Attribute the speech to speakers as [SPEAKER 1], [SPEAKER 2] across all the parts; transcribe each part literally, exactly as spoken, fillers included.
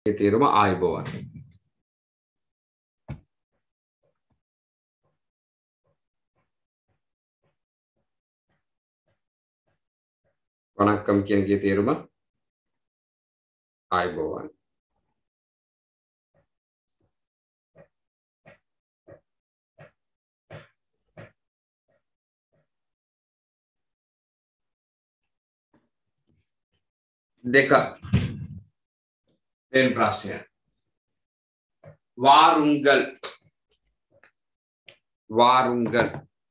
[SPEAKER 1] තේරුම ආයුබෝවන්. වණක්කම් කියන එකේ තේරුම ආයුබෝවන්. දෙක දෙන් ප්‍රශ්නය வாருங்கள் வாருங்கள்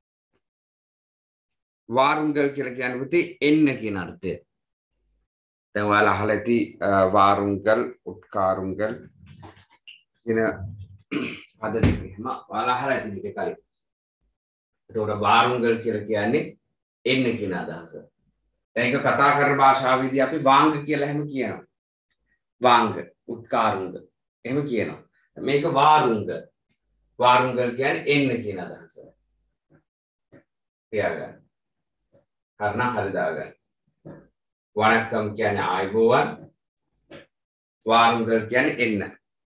[SPEAKER 1] வாருங்கள் කියලා කියන්නේ පුතේ එන්න කියන අර්ථය. දැන් ඔයාලා අහලා ඇති வாருங்கள் උත්කාරුங்கள் කියන පද දෙක එහෙම ඔයාලා අහලා ඇති දෙක කලින්. ඒතකොට வாருங்கள் කියලා කියන්නේ එන්න කියන අදහස. දැන් ඒක කතා කරන භාෂාවේදී අපි වාංග කියලා එහෙම කියනවා. වාංග උත්කාරුංග එහෙම කියනවා. මේක வாருங்க வாருங்க කියන්නේ එන්න කියන අදහස. තියාගන්න. කරනා හරි දාගන්න. වණක්කම් කියන්නේ ආයුබෝවන්. வாருங்க කියන්නේ එන්න.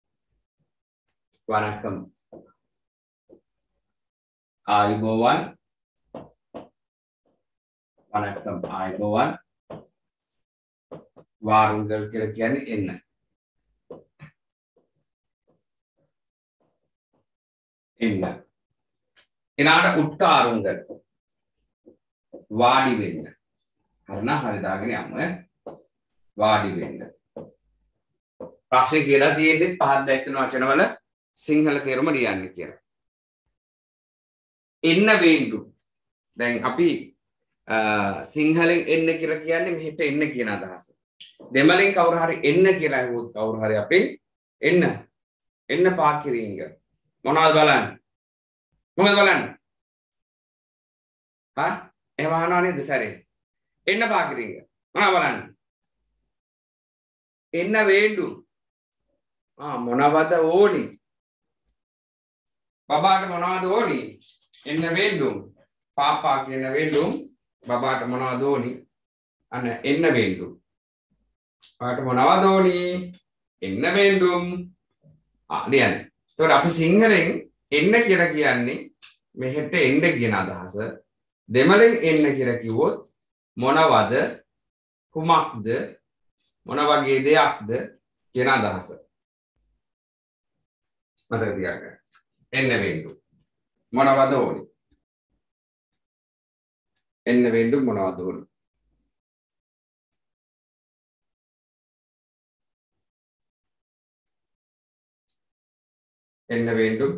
[SPEAKER 1] වණක්කම් ආයුබෝවන්. වණක්කම් ආයුබෝවන්. வாருங்க කියලා කියන්නේ එන්න. එන්න. ඊළඟට උත්කාරුංගල් වාඩි වෙන්න. හරිනා හරි දාගෙන යමු. වාඩි වෙන්න. ප්‍රශ්නේ කියලා තියෙන්නේ පහක් දැක්කන වචනවල සිංහල තේරුම ලියන්න කියලා. එන්න වේඳු. දැන් අපි සිංහලෙන් එන්න කියලා කියන්නේ මෙහෙට එන්න කියන අදහස. දෙමළෙන් කවුරු හරි එන්න කියලා අහුවොත් කවුරු හරි අපෙන් එන්න එන්න පාකිරින්ග මොනවද බලන්න මොනවද බලන්න හා එහෙම අහනවා නේද සරේ එන්න පාකිරින්ග මොනවද බලන්න එන්න වේඩු ආ මොනවද ඕනි බබාට මොනවද ඕනි එන්න වේඩු පාපා කියන වේඩු බබාට මොනවද ඕනි අන්න එන්න වේඩු පාට මොනවද ඕනි එන්න වේඳුම් ආ ලියන්න. එතකොට අපි සිංහලෙන් එන්න කියලා කියන්නේ මෙහෙට එන්න කියන අදහස. දෙමළෙන් එන්න කියලා කිව්වොත් මොනවද කුමක්ද මොන වගේ දෙයක්ද කියන අදහස. මතක තියාගන්න. එන්න වේඳුම් මොනවද ඕනි එන්න වේඳුම් මොනවද ඕනි එන්න වේඳුම්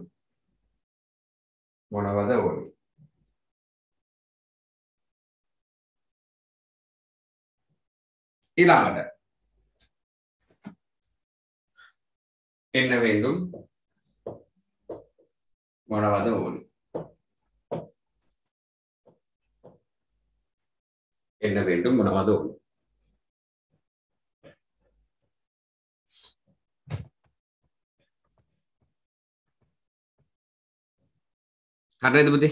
[SPEAKER 1] මොනවද ඕනි ඊළඟට එන්න වේඳුම් මොනවද ඕනි එන්න වේඳුම් මොනවද ඕනි හරිද පුතේ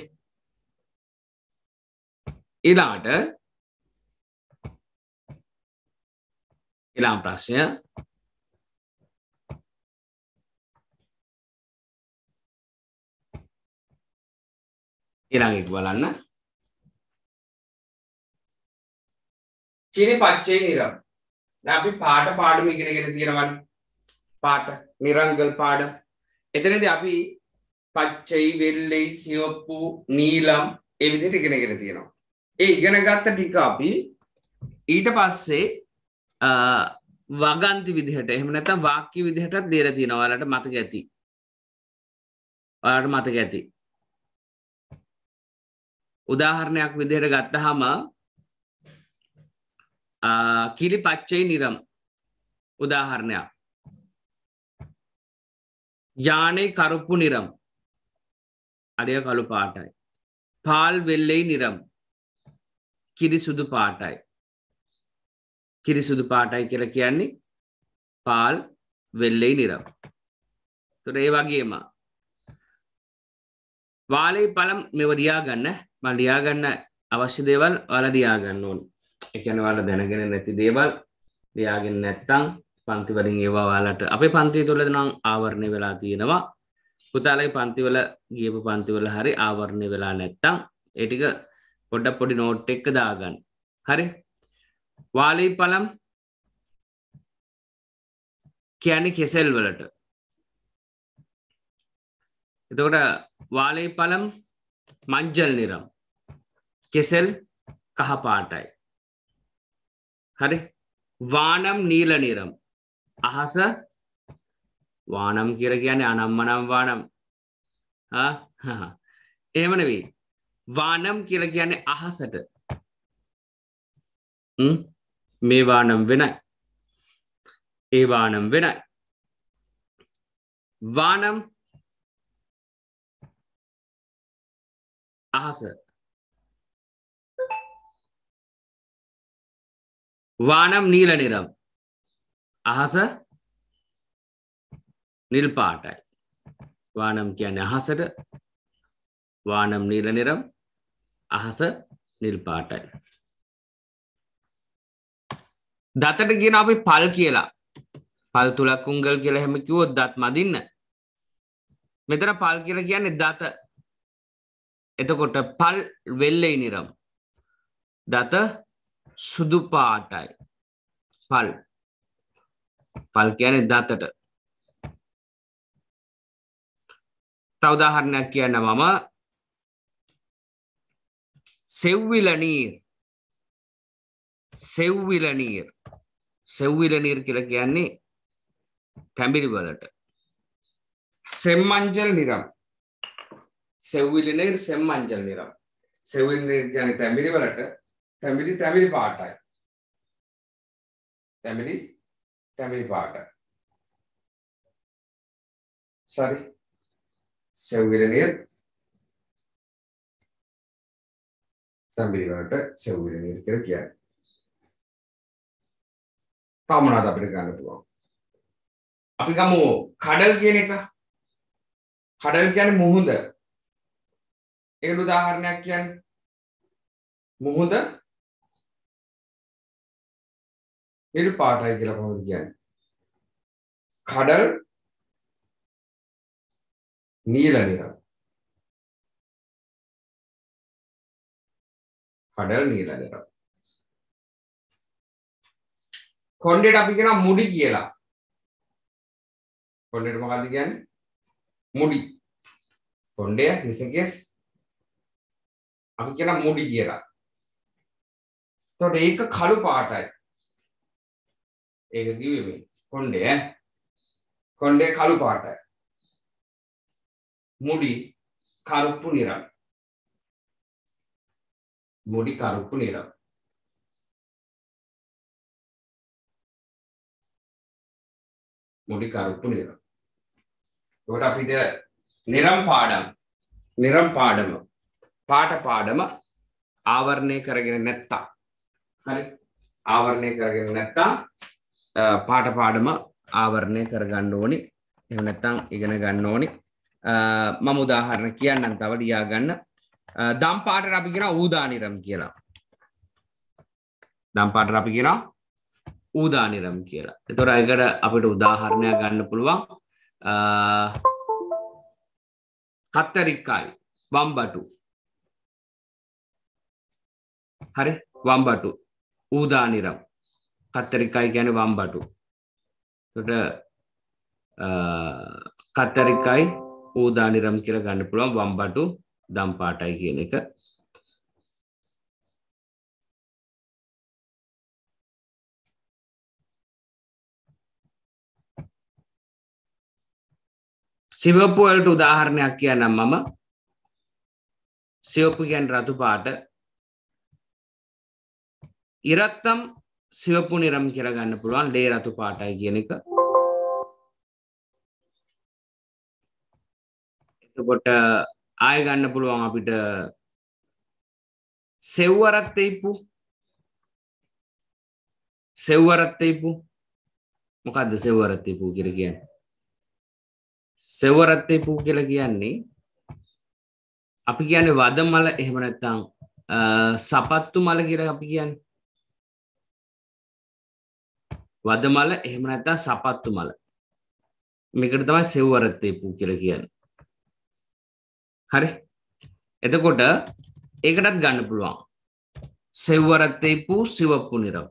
[SPEAKER 1] ඊළඟට ඊළඟ ප්‍රශ්නය ඊළඟ එක බලන්න කිරි පච්චේ නිරම් දැන් අපි පාට පාඩම ඉගෙනගෙන තියෙනවනේ පාට නිරංගල් පාඩම එතනදී අපි පච්චයි වෙල්ලයි සියොප්පු නීලම් ඒ විදිහට ඉගෙනගෙන තියෙනවා. ඒ ඉගෙන ගත්ත ටික අපි ඊට පස්සේ වගන්ති විදිහට එහෙම නැත්නම් වාක්‍ය විදිහටත් දෙලා තියෙනවා. ඔයාලට මතක ඇති. ඔයාලට මතක ඇති. උදාහරණයක් විදිහට ගත්තාම කිරි පච්චයි නිරම් උදාහරණයක්. යානේ කරුප්පු නිරම් අඩිය කළු පාටයි. පාල් වෙල්ලෙයි නිරම් කිරි සුදු පාටයි. කිරි සුදු පාටයි කියලා කියන්නේ පාල් වෙල්ලෙයි නිරම්. ඒතර ඒ වගේම වාලේ පළම් මේව ලියා ගන්න. මම ලියා ගන්න අවශ්‍ය දේවල් ඔයාලා ලියා ගන්න ඕනේ. ඒ කියන්නේ ඔයාලා දැනගෙන නැති දේවල් ලියාගෙන නැත්තම්
[SPEAKER 2] පන්ති වලින් ඒවා ඔයාලට අපේ පන්තිය තුල නම් ආවරණය වෙලා තියෙනවා. පුතාලගේ පන්ති වල ගියපු පන්ති වල හරි ආවරණය වෙලා නැත්තම් ඒ ටික පොඩ පොඩි නෝට් එක දාගන්න. හරි. වාලීපලම් කියන්නේ කෙසෙල් වලට. එතකොට වාලීපලම් මංජල් නිරම්. කෙසෙල් කහ පාටයි. හරි. වානම් නීල නිරම්. අහස වානම් කියලා කියන්නේ අනම්මනම් වානම්. ආ එහෙම නෙවෙයි. වානම් කියලා කියන්නේ අහසට. හ්ම් මේ වානම් වෙනයි. ඒ වානම් වෙනයි. වානම් අහස. වානම් නීල නිරම්. අහස නිල් පාටයි. වානම් කියන්නේ අහසට. වානම් නීල නිරම්. අහස නිල් පාටයි. දතට කියන අපි පල් කියලා. පල් තුලක් උංගල් කියලා හැම කිව්වොත් දත් මදින්න. මෙතන පල් කියලා කියන්නේ දත. එතකොට පල් වෙල්ලේ නිරම්. දත සුදු පාටයි. පල්. පල් කියන්නේ දතට. තව උදාහරණයක් කියන්න මම සෙව්විල නීර්. සෙව්විල නීර්. සෙව්විල නීර් කියලා කියන්නේ තැඹිලි වලට. සෙම්මංජල් නිරම්. සෙව්විල නීර් සෙම්මංජල් නිරම්. සෙව්විල නීර් කියන්නේ තැඹිලි වලට. තැඹිලි තැඹිලි පාටයි. තැඹිලි තැඹිලි පාටයි. sorry. සෙව්විල නීර් තැඹිලි වලට සෙව්විල නීර් කියලා කියන්නේ. තව මොනවද අපිට ගන්න පුළුවන්? අපි ගමු කඩල් කියන එක. කඩල් කියන්නේ මුහුද. ඒකට උදාහරණයක් කියන්නේ මුහුද නිල් පාටයි කියලා කොහොමද කියන්නේ? කඩල් නීල නිරම්. කඩල් නීල නිරම්. කොණ්ඩේට අපි කියනවා මුඩි කියලා. කොණ්ඩේට මොකක්ද කියන්නේ? මුඩි. කොණ්ඩේ හිසකෙස් අපි කියනවා මුඩි කියලා. එතකොට ඒක කළු පාටයි. ඒක කිව්වේ මේ කොණ්ඩේ ඈ. කොණ්ඩේ කළු පාටයි. මුඩි කරුප්පු නිරම්. මුඩි කරුප්පු නිරම්. මුඩි කරුප්පු නිරම්. ඒකට අපිට නිරම් පාඩම් නිරම් පාඩම පාට පාඩම ආවරණය කරගෙන නැත්තා. හරි. ආවරණය කරගෙන නැත්තා පාට පාඩම ආවරණය කරගන්න ඕනි. එහෙම නැත්නම් ඉගෙන ගන්න ඕනි. මම උදාහරණ කියන්නම් තව ලියා ගන්න. දම් පාටට අපි කියනවා ඌදා නිරම් කියලා. දම් පාටට අපි කියනවා ඌදා නිරම් කියලා. ඒතොර ඒකට අපිට උදාහරණයක් ගන්න පුළුවන්. කත්තරිකයි වම්බටු. හරි වම්බටු ඌදා නිරම්. කත්තරිකයි කියන්නේ වම්බටු. ඒතොර කත්තරිකයි ඌදා නිරම් කියලා ගන්න පුළුවන් වම්බටු දම් පාටයි කියන එක. සිවපු වලට උදාහරණයක් කියන්නම් මම. සිවපු කියන්නේ රතු පාට. ඉරත්තම් සිවපු නිරම් කියලා ගන්න පුළුවන් ලේ රතු පාටයි කියන එක. එතකොට ආය ගන්න පුළුවන් අපිට සෙව්වරත් තෙයිපු. සෙව්වරත් තෙයිපු. මොකද්ද සෙව්වරත් තෙයිපු කියලා කියන්නේ? සෙව්වරත් තෙයිපු කියලා කියන්නේ අපි කියන්නේ වදමල එහෙම නැත්නම් සපත්තු මල කියලා අපි කියන්නේ. වද මල එහෙම නැත්නම් සපත්තු මල. මේකට තමයි සෙව්වරත්තේපු කියලා කියන්නේ. හරි. එතකොට ඒකටත් ගන්න පුළුවන්. සෙව්වරත්තේපු සිවප්පු නිරම්.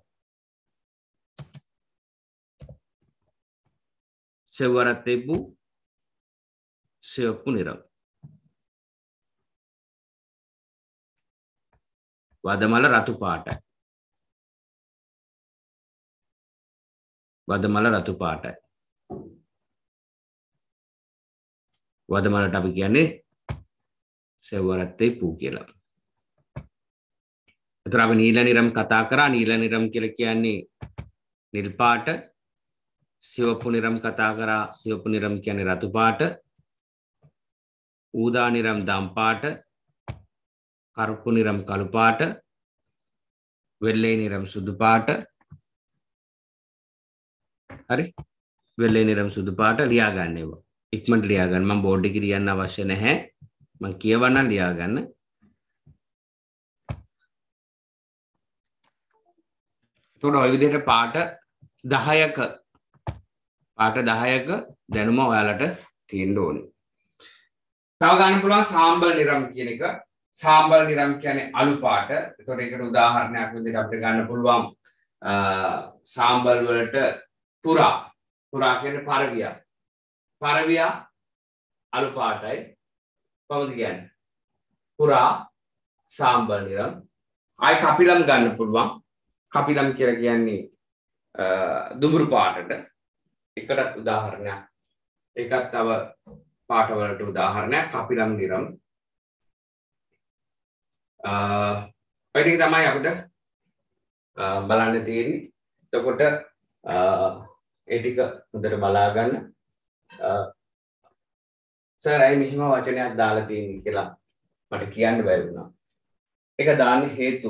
[SPEAKER 2] සෙව්වරත්තේපු සිවප්පු නිරම්. වදමල රතු පාටයි. වදමල රතු පාටයි. වදමලට අපි කියන්නේ සෙව්වරත්තේපු කියලා. එතකොට අපි නීල නිරම් කතා කරා. නීල නිරම් කියලා කියන්නේ නිල් පාට. සිවප්පු නිරම් කතා කරා. සිවප්පු නිරම් කියන්නේ රතු පාට. ඌදා නිරම් දම් පාට. කරුප්පු නිරම් කළු පාට. වෙල්ලේ නිරම් සුදු පාට. හරි. වෙල්ලේ නිරම් සුදු පාට ලියා ගන්න ඒවා. ඉක්මනට ලියා ගන්න. මම බෝඩ් එකේ ලියන්න අවශ්‍ය නැහැ. මම කියවන්නම් ලියා ගන්න. එතකොට ওই විදිහට පාට දහයක පාට දහයක දැනුම ඔයාලට තියෙන්න ඕනේ. තව ගන්න පුළුවන් සාම්බල් නිරම් කියන එක. සාම්බල් නිරම් කියන්නේ අලු පාට. එතකොට ඒකට උදාහරණයක් විදිහට අපිට ගන්න පුළුවන් සාම්බල් වලට පුරා. පුරා කියන්නේ පරවියා. පරවියා අලු පාටයි. කොහොමද කියන්නේ? පුරා සාම්බල් නිරම්. ආයි කපිලම් ගන්න පුළුවන්. කපිලම් කියලා කියන්නේ දුඹුරු පාටට. එකකට උදාහරණයක්. ඒකත් තව පාට වලට උදාහරණයක් කපිලම් නිරම්. ඔය ටික තමයි අපිට බලන්න තියෙන්නේ. එතකොට ඒ ටික හොඳට බලා ගන්න. සර් අය මෙහිම වචනයක් දාලා තියෙන්නේ කියලා මට කියන්න බැරි වුණා. ඒක දාන්න හේතුව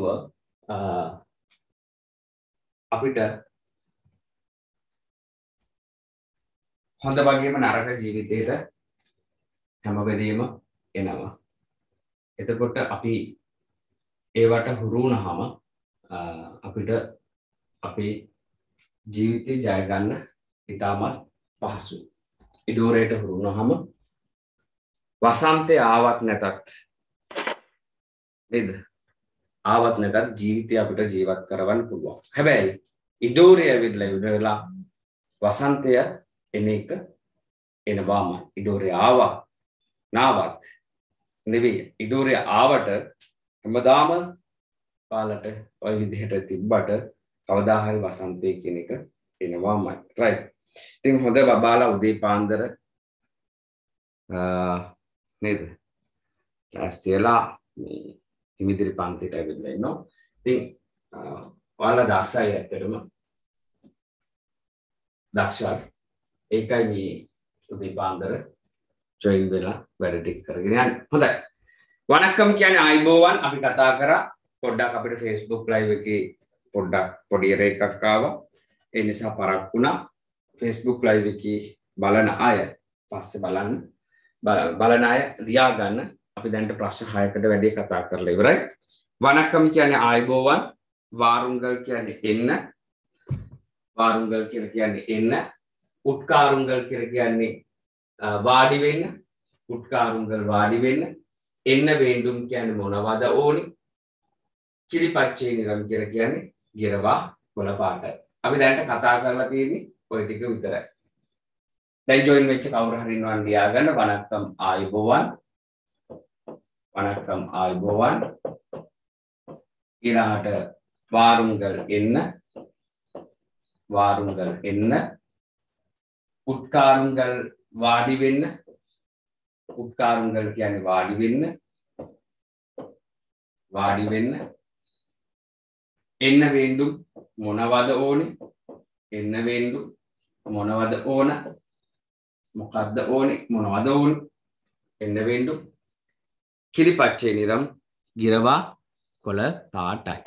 [SPEAKER 2] අපිට හොඳ වගේම නරක ජීවිතේට හැම වෙලෙම එනවා. එතකොට අපි ඒවට හුරු වුණාම අපිට අපේ ජීවිතේ ජය ගන්න ඉතාමත් පහසුයි. ඉඩෝරේට හුරු වුණාම වසන්තේ ආවත් නැතත් නේද? ආවත් නැතත් ජීවිතය අපිට ජීවත් කරවන්න පුළුවන්. හැබැයි ඉඩෝරේ ඇවිල්ලා ඉවරලා වසන්තය එන එක එනවාම ඉඩෝරේ ආවා නාවත් නෙවෙයි. ඉඩෝරේ ආවට හැමදාම පාලට ওই විදිහට තිබ්බට කවදා හරි වසන්තය කියන එක එනවාමයි. රයිට්. ඉතින් හොඳ බබාලා උදේ පාන්දර නේද? ක්ලාස්ලා මේ ඉමිදිරි පන්තිට ඇවිල්ලා ඉන්නවා. ඉතින් ඔයාලා දක්ෂයි ඇත්තටම. දක්ෂයි. ඒකයි මේ උදේ පාන්දර ජොයින් වෙලා වැඩ ටික කරගෙන යන්නේ. හොඳයි. වණක්කම් කියන්නේ ආයිබෝවන්. අපි කතා කරා පොඩ්ඩක් අපිට Facebook live එකේ පොඩ්ඩක් පොඩි එකක් ආවා. ඒ නිසා පරක් වුණා. Facebook live එකේ බලන අය පස්සේ බලන්න බලන අය ලියා ගන්න. අපි දැන්ට ප්‍රශ්න හයකට වැඩි කතා කරලා ඉවරයි. වණක්කම් කියන්නේ ආයිබෝවන්. වාරුංගල් කියන්නේ එන්න. වාරුංගල් කියලා කියන්නේ එන්න. උත්කාරුංගල් කියලා කියන්නේ වාඩි වෙන්න. උත්කාරුංගල් වාඩි වෙන්න. එන්න වේඳුම් කියන්නේ මොනවද ඕනි? කිරිපච්චේ නිරම් කියලා කියන්නේ ගිරවා කොළ පාටයි. අපි දැන්ට කතා කරලා තියෙන්නේ ওই ටික විතරයි. දැන් ජොයින් වෙච්ච කවුරු හරි ඉන්නවා නම් ලියා ගන්න. වණක්කම් ආයිබෝවන්. වණක්කම් ආයිබෝවන්. ඊළාට වාරුංගල් එන්න. වාරුංගල් එන්න. උත්කාරුංගල් වාඩි වෙන්න. උත්කාරුංගල් කියන්නේ වාඩි වෙන්න. වාඩි වෙන්න. එන්න වේඳුම් මොනවද ඕනේ? එන්න වේඳුම් මොනවද ඕන? මොකද්ද ඕනේ? මොනවද ඕනේ? එන්න වේඳුම් කිරිපච්චේ නිරම් ගිරවා කොළ පාටයි.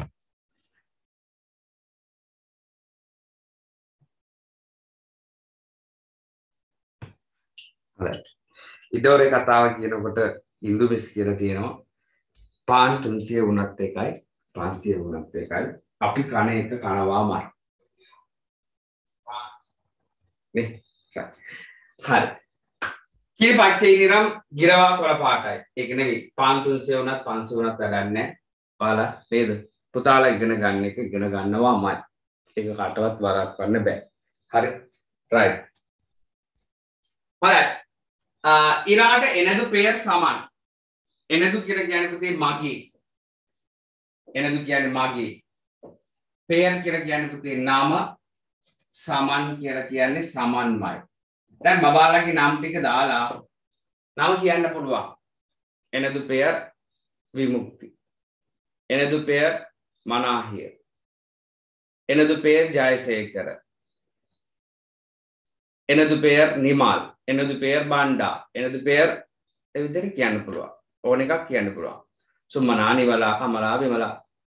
[SPEAKER 2] ඉඩෝරේ කතාව කියනකොට ඉන්දුමිස් කියලා තියෙනවා. පාන් තුන්සිය වුණත් එකයි පන්සිය වුණත් එකයි අපි කන එක කනවාමයි. නේ හරි කිරි පච්චේ නිරම් ගිරවා කොළ පාටයි ඒක නෙවෙයි පාන් තුන්සිය වුණත් පන්සිය වුණත් වැඩක් නැහැ ඔයාලා නේද පුතාලා ඉගෙන ගන්න එක ඉගෙන ගන්නවාමයි ඒක කාටවත් වරද්දන්න බෑ හරි right හරි ඊළාට එනදු පෙයර් සමාන එනදු කියලා කියන්නේ පුතේ මගේ එනදු කියන්නේ මගේ පෙයර් කියලා කියන්නේ පුතේ නාම සමන් කියලා කියන්නේ සමන්මයි දැන් බබාලාගේ නම් ටික දාලා නම කියන්න පුළුවන් එනදු පෙයර් විමුක්ති එනදු පෙයර් මනාහිය එනදු පෙයර් ජයසේකර එනදු පෙයර් නිමාල් එනදු පෙයර් බණ්ඩා එනදු පෙයර් ඒ විදිහට කියන්න පුළුවන් ඕන එකක් කියන්න පුළුවන් සුමනා නිවලා කමලා විමලා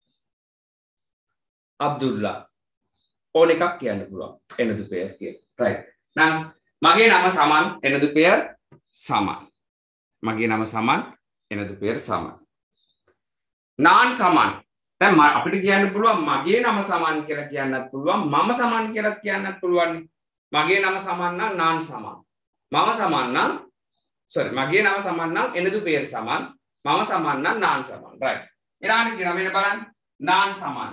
[SPEAKER 2] අබ්දුල්ලා ඕන එකක් කියන්න පුළුවන් එනදු පෙයර් කියන right නම් මගේ නම සමන් එනදු පෙයර් සමන් මගේ නම සමන් එනදු පෙයර් සමන් නාන් සමන් දැන් අපිට කියන්න පුළුවන් මගේ නම සමන් කියලා කියන්නත් පුළුවන් මම සමන් කියලා කියන්නත් පුළුවන් මගේ නම සමන් නම් නාන් සමන් මම සමන් නම් sorry මගේ නම සමන් නම් එනදු පෙයර් සමන් මම සමන් නම් නාන් සමන් right ඊළඟට කියන මෙන්න බලන්න නාන් සමන්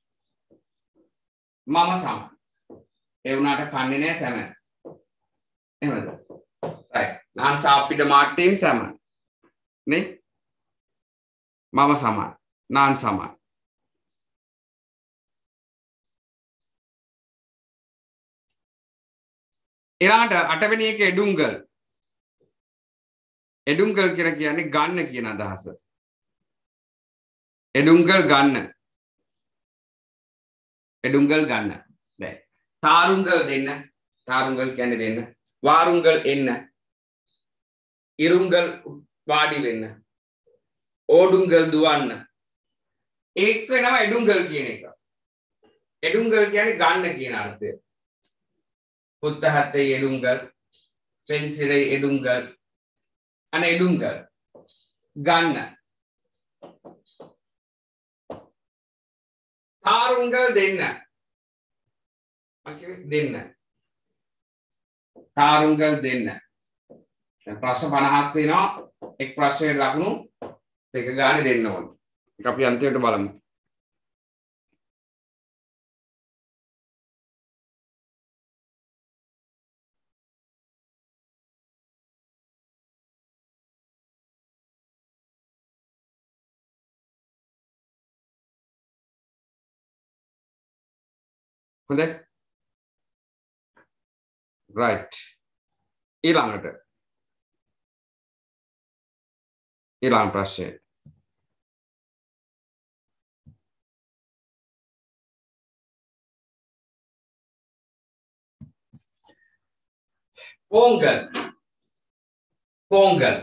[SPEAKER 2] මම සමන් ඒ වුණාට කන්නේ නැහැ සමන් එහෙමද right නාන් සාප්පිට මාට්ටේන් සමන් නේ මම සමන් නාන් සමන් ඊළඟට අටවෙනි එක එඩුංගල් එඩුංගල් කියලා කියන්නේ ගන්න කියන අදහස එඩුංගල් ගන්න එඩුංගල් ගන්න දැන් තාරුංගල් දෙන්න තාරුංගල් කියන්නේ දෙන්න වාරුංගල් එන්න ඉරුංගල් වාඩි වෙන්න ඕඩුංගල් දුවන්න ඒක වෙනවා එඩුංගල් කියන එක එඩුංගල් කියන්නේ ගන්න කියන අර්ථය පුත්තහත්තේ එඩුංගල් පෙන්සිලේ එඩුංගල් අන එඩුංගල් ගන්න තාරුංගල් දෙන්න දෙන්න තාරුංගල් දෙන්න ප්‍රශ්න පනහක් තියෙනවා එක් ප්‍රශ්නයට ලකුණු දෙක ගානේ දෙන්න ඕනේ ඒක අපි අන්තිමට බලමු හොඳයි right ඊළඟට ඊළඟ ප්‍රශ්නය පොංගල් පොංගල්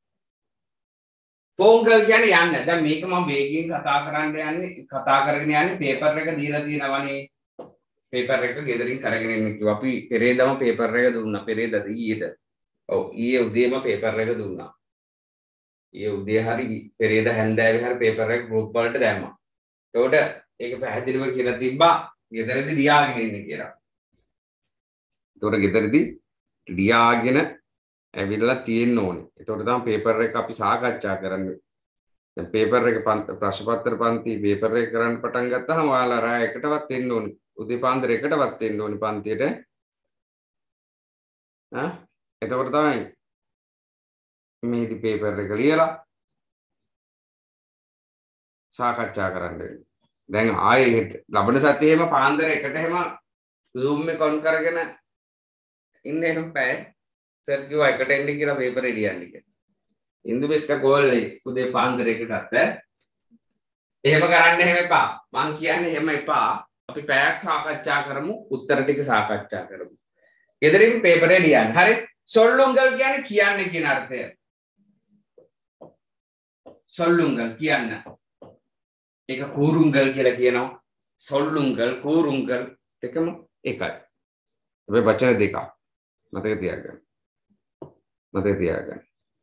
[SPEAKER 2] පොංගල් කියන්නේ යන්න දැන් මේක මම වේගයෙන් කතා කරන්න යන්නේ කතා කරගෙන යන්නේ පේපර් එක දීලා තියෙනවනේ පේපර් එක ගෙදරින් කරගෙන එන්න කිව්වා අපි පෙරේදම පේපර් එක දුන්නා පෙරේදද ඊයේද ඔව් ඊයේ උදේම පේපර් එක දුන්නා ඊයේ උදේ හරි පෙරේද හැන්දෑවේ හරි පේපර් එක ගෲප් වලට දැම්මා එතකොට ඒක පැහැදිලිව කියලා තිබ්බා ගෙදරදී ලියාගෙන ඉන්න කියලා එතකොට ගෙදරදී ලියාගෙන ඇවිල්ලා තියෙන්න ඕනේ එතකොට තමයි පේපර් එක අපි සාකච්ඡා කරන්නේ දැන් පේපර් එක ප්‍රශ්න පත්‍ර පන්ති පේපර් එක කරන්න පටන් ගත්තාම ඔයාලා රාය එකටවත් එන්න ඕනේ උදේ පාන්දර එකටවත් එන්න ඕනේ පන්තියට ඈ එතකොට තමයි මේදි පේපර් එක ලියලා සාකච්ඡා කරන්න වෙන්නේ දැන් ආයේ ලබන සතියේම පාන්දර එකට එහෙම Zoom එක ඔන් කරගෙන ඉන්නේ නම් බෑ සර් කිව්වා එකට එන්න කියලා පේපර් එක ලියන්න කියලා ඉන්දු බෙස්ට ගෝල්ලේ උදේ පාන්දර එකටත් එහෙම කරන්න එහෙම එපා මං කියන්නේ එහෙම එපා අපි පැයක් සාකච්ඡා කරමු උත්තර ටික සාකච්ඡා කරමු ගෙදරින් පේපර් එක ලියන්න හරි සොල්ලුංගල් කියන්නේ කියන්නේ කියන අර්ථය සොල්ලුංගල් කියන්න ඒක කූරුංගල් කියලා කියනවා සොල්ලුංගල් කූරුංගල් දෙකම එකයි අපි වචන දෙක මතක තියාගන්න මතක තියාගන්න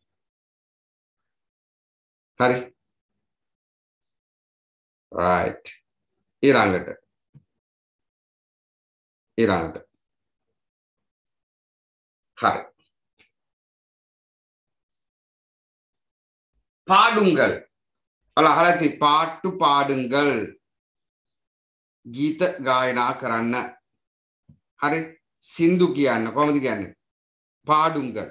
[SPEAKER 2] හරි right ඊළඟට ඊළඟට
[SPEAKER 1] හරි. පාඩුංගල්. ඔයාලා අහලා ඇති පාට්ටු පාඩුංගල්. ගීත ගායනා කරන්න. හරි. සින්දු කියන්න කොහොමද කියන්නේ? පාඩුංගල්.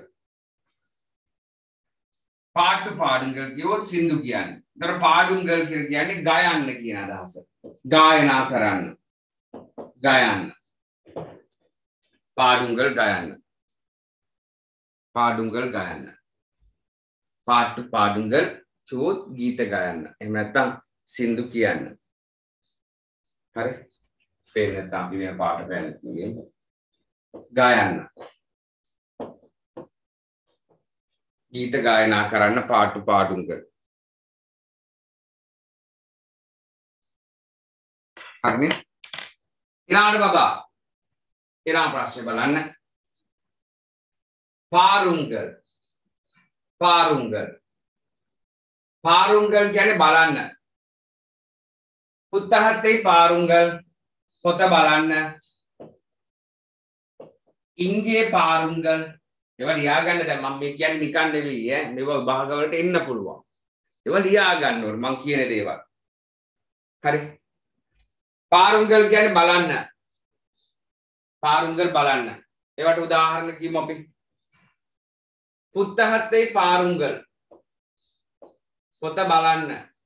[SPEAKER 1] පාට්ටු පාඩුංගල් කියවොත් සින්දු කියන්නේ. ඒතර පාඩුංගල් කියලා කියන්නේ ගයන්න කියන අදහස. ගායනා කරන්න. ගයන්න. පාඩුංගල් ගයන්න. පාඩුංගල් ගයන්න. පාට්ටු පාඩුංගල් කියවොත් ගීත ගයන්න. එහෙම නැත්නම් සින්දු කියන්න. හරි. පේන්නේ නැත්නම් අපි මේ පාට පෑන්නේ ගයන්න. ගීත ගායනා කරන්න පාට්ටු පාඩුංගල්. හරිනේ? ඊළඟට බබා ඊළඟ ප්‍රශ්නේ බලන්න. පාරුංගල්. පාරුංගල්. පාරුංගල් කියන්නේ බලන්න. පුත්තහත්තේ පාරුංගල් පොත බලන්න. ඉංගේ පාරුංගල් ඒවා ලියා ගන්න. දැන් මම මේ කියන්නේ නිකන් නෙවෙයි ඈ. මේවා විභාග වලට එන්න පුළුවන්. ඒවා ලියා ගන්න ඕනේ මම කියන දේවල්. හරි. පාරුංගල් කියන්නේ බලන්න. පාරුංගල් බලන්න. ඒවට උදාහරණ කියමු අපි. පුත්තහත්තේ පාරුංගල් පොත බලන්න.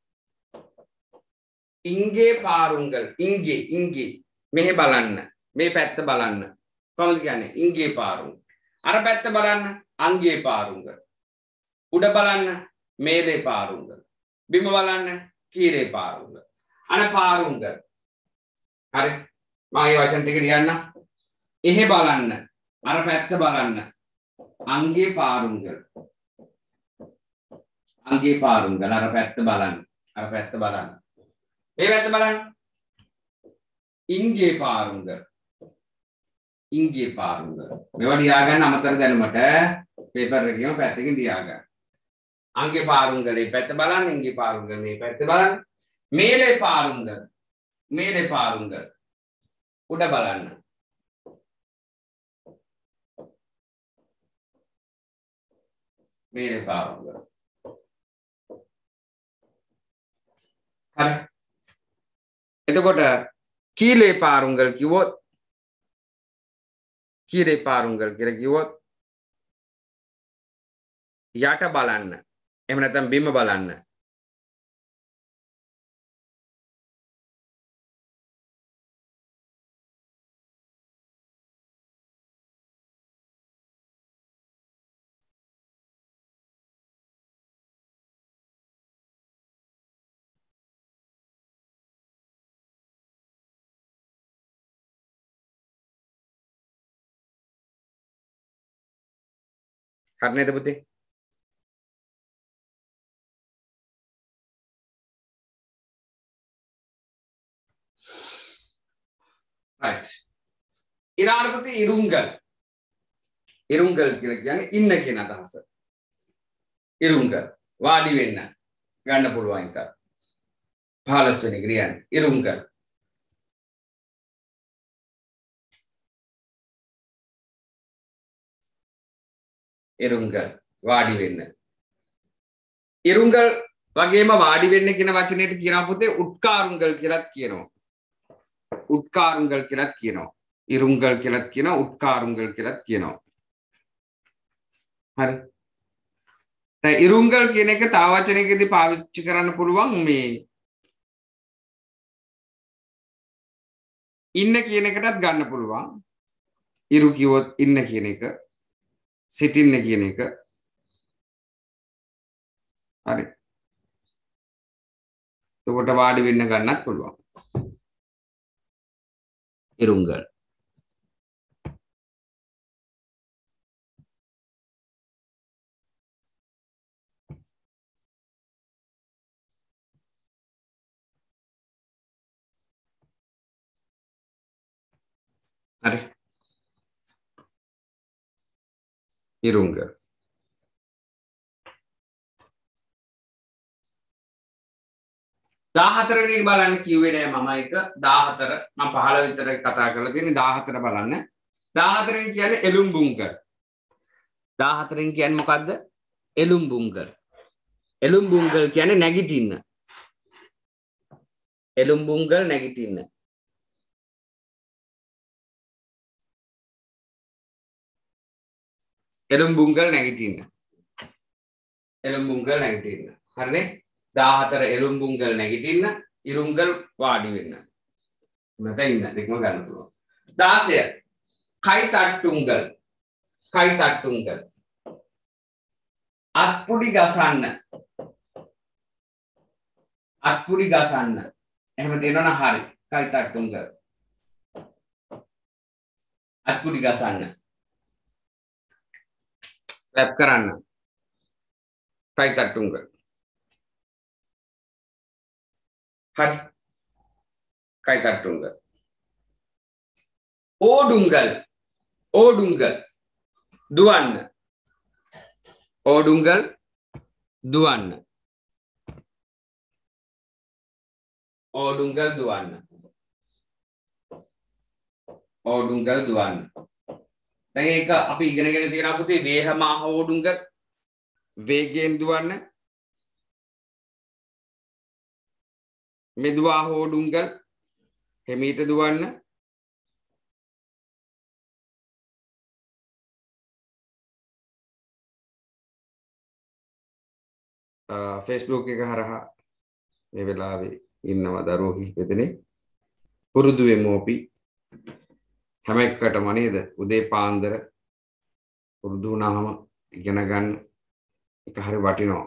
[SPEAKER 1] ඉංගේ පාරුංගල් ඉංගේ ඉංගේ මෙහෙ බලන්න. මේ පැත්ත බලන්න. කොහොමද කියන්නේ? ඉංගේ පාරුංගල්. අර පැත්ත බලන්න. අංගේ පාරුංගල්. උඩ බලන්න. මේලේ පාරුංගල්. බිම බලන්න. කීරේ පාරුංගල්. අන පාරුංගල්. හරි. මම මේ වචන ටික ලියන්න. එහෙ බලන්න. අර පැත්ත බලන්න. අංගේ පාරුංගල්. අංගේ පාරුංගල්. අර පැත්ත බලන්න. අර පැත්ත බලන්න. මේ පැත්ත බලන්න. ඉංගේ පාරුංගල්. ඉංගේ පාරුංගල්. මේවා ලියා ගන්න අමතර දැනුමට පේපර් එකේම පැත්තකින් ලියා ගන්න. අංගේ පාරුංගලේ පැත්ත බලන්න. ඉංගේ පාරුංගල් මේ පැත්ත බලන්න. මේලේ පාරුංගල්. මේලේ පාරුංගල්. උඩ බලන්න. මේලේ පාරුංගල්. හරි. එතකොට කීලේ පාරුංගල් කිව්වොත් කීලේ පාරුංගල් කියලා කිව්වොත් යට බලන්න. එහෙම නැත්නම් බිම බලන්න. හරි නේද පුතේ? right. ඊළඟ පුතේ ඉරුංගල්. ඉරුංගල් කියලා කියන්නේ ඉන්න කියන අදහස. ඉරුංගල් වාඩි වෙන්න ගන්න පුළුවන් එක. පහළොස් වෙනි ක්‍රියාව ඉරුංගල්. ඉරුංගල් වාඩි වෙන්න. ඉරුංගල් වගේම වාඩි වෙන්න කියන වචනයට කියනවා පුතේ උත්කාරුංගල් කියලාත් කියනවා. උත්කාරුංගල් කියලාත් කියනවා. ඉරුංගල් කියලාත් කියනවා. උත්කාරුංගල් කියලාත් කියනවා. හරි. දැන් ඉරුංගල් කියන එක තව වචනයකදී පාවිච්චි කරන්න පුළුවන් මේ ඉන්න කියන එකටත් ගන්න පුළුවන්. ඉරු කිව්වොත් ඉන්න කියන එක. සිටින්න කියන එක. හරි. එතකොට වාඩි වෙන්න ගන්නත් පුළුවන්. ඉරුංගල්. හරි. ඉරුංගල්. දාහතර වෙනි එක බලන්න කිව්වේ නෑ මම එක. දාහතර මම පහළ විතර කතා කරලා තියෙන්නේ. දාහතර බලන්න. දාහතරෙන් කියන්නේ එළුම්බුංගල්.
[SPEAKER 2] දාහතරෙන් කියන්නේ මොකද්ද? එළුම්බුංගල්. එළුම්බුංගල් කියන්නේ නැගිටින්න. එළුම්බුංගල් නැගිටින්න. එළුම්බුංගල් නැගිටින්න. එළුම්බුංගල් නැගිටින්න. හරිනේ? දාහතර එළුම්බුංගල් නැගිටින්න, ඉරුංගල් වාඩි වෙන්න. මත ඉන්න දෙකම ගන්න පුළුවන්. දාසය කයි තට්ටුංගල්. කයි තට්ටුංගල්. අත්පුඩි ගසන්න. අත්පුඩි ගසන්න. එහෙම දෙනවනම් හරි. කයි තට්ටුංගල්. අත්පුඩි ගසන්න. ක්ලැප් කරන්න. කයි තට්ටුංගල්. හරි. කයි තට්ටුංගල්. ඕඩුංගල්. ඕඩුංගල්. දුවන්න. ඕඩුංගල් දුවන්න. ඕඩුංගල් දුවන්න. ඕඩුංගල් දුවන්න. දැන් ඒක අපි ඉගෙනගෙන තියෙනවා පුතේ වේහමාහ ඕඩුංගල්. වේගයෙන් දුවන්න. මෙදුවා ඕඩුංගල් හිමීට දුවන්න. Facebook එක හරහා මේ වෙලාවේ ඉන්නවා දරුවෝ හිතෙන්නේ පුරුදු වෙමු අපි හැම එකටම නේද උදේ පාන්දර පුරුදු වුණාම ඉගෙන ගන්න එක හරි වටිනවා.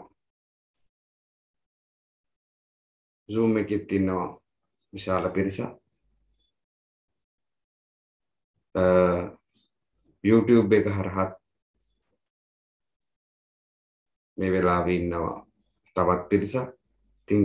[SPEAKER 2] Zoom එකෙත් ඉන්නවා විශාල පිරිසක්. YouTube එක හරහා මේ වෙලාවේ ඉන්නවා තවත් පිරිසක්. ඉතින්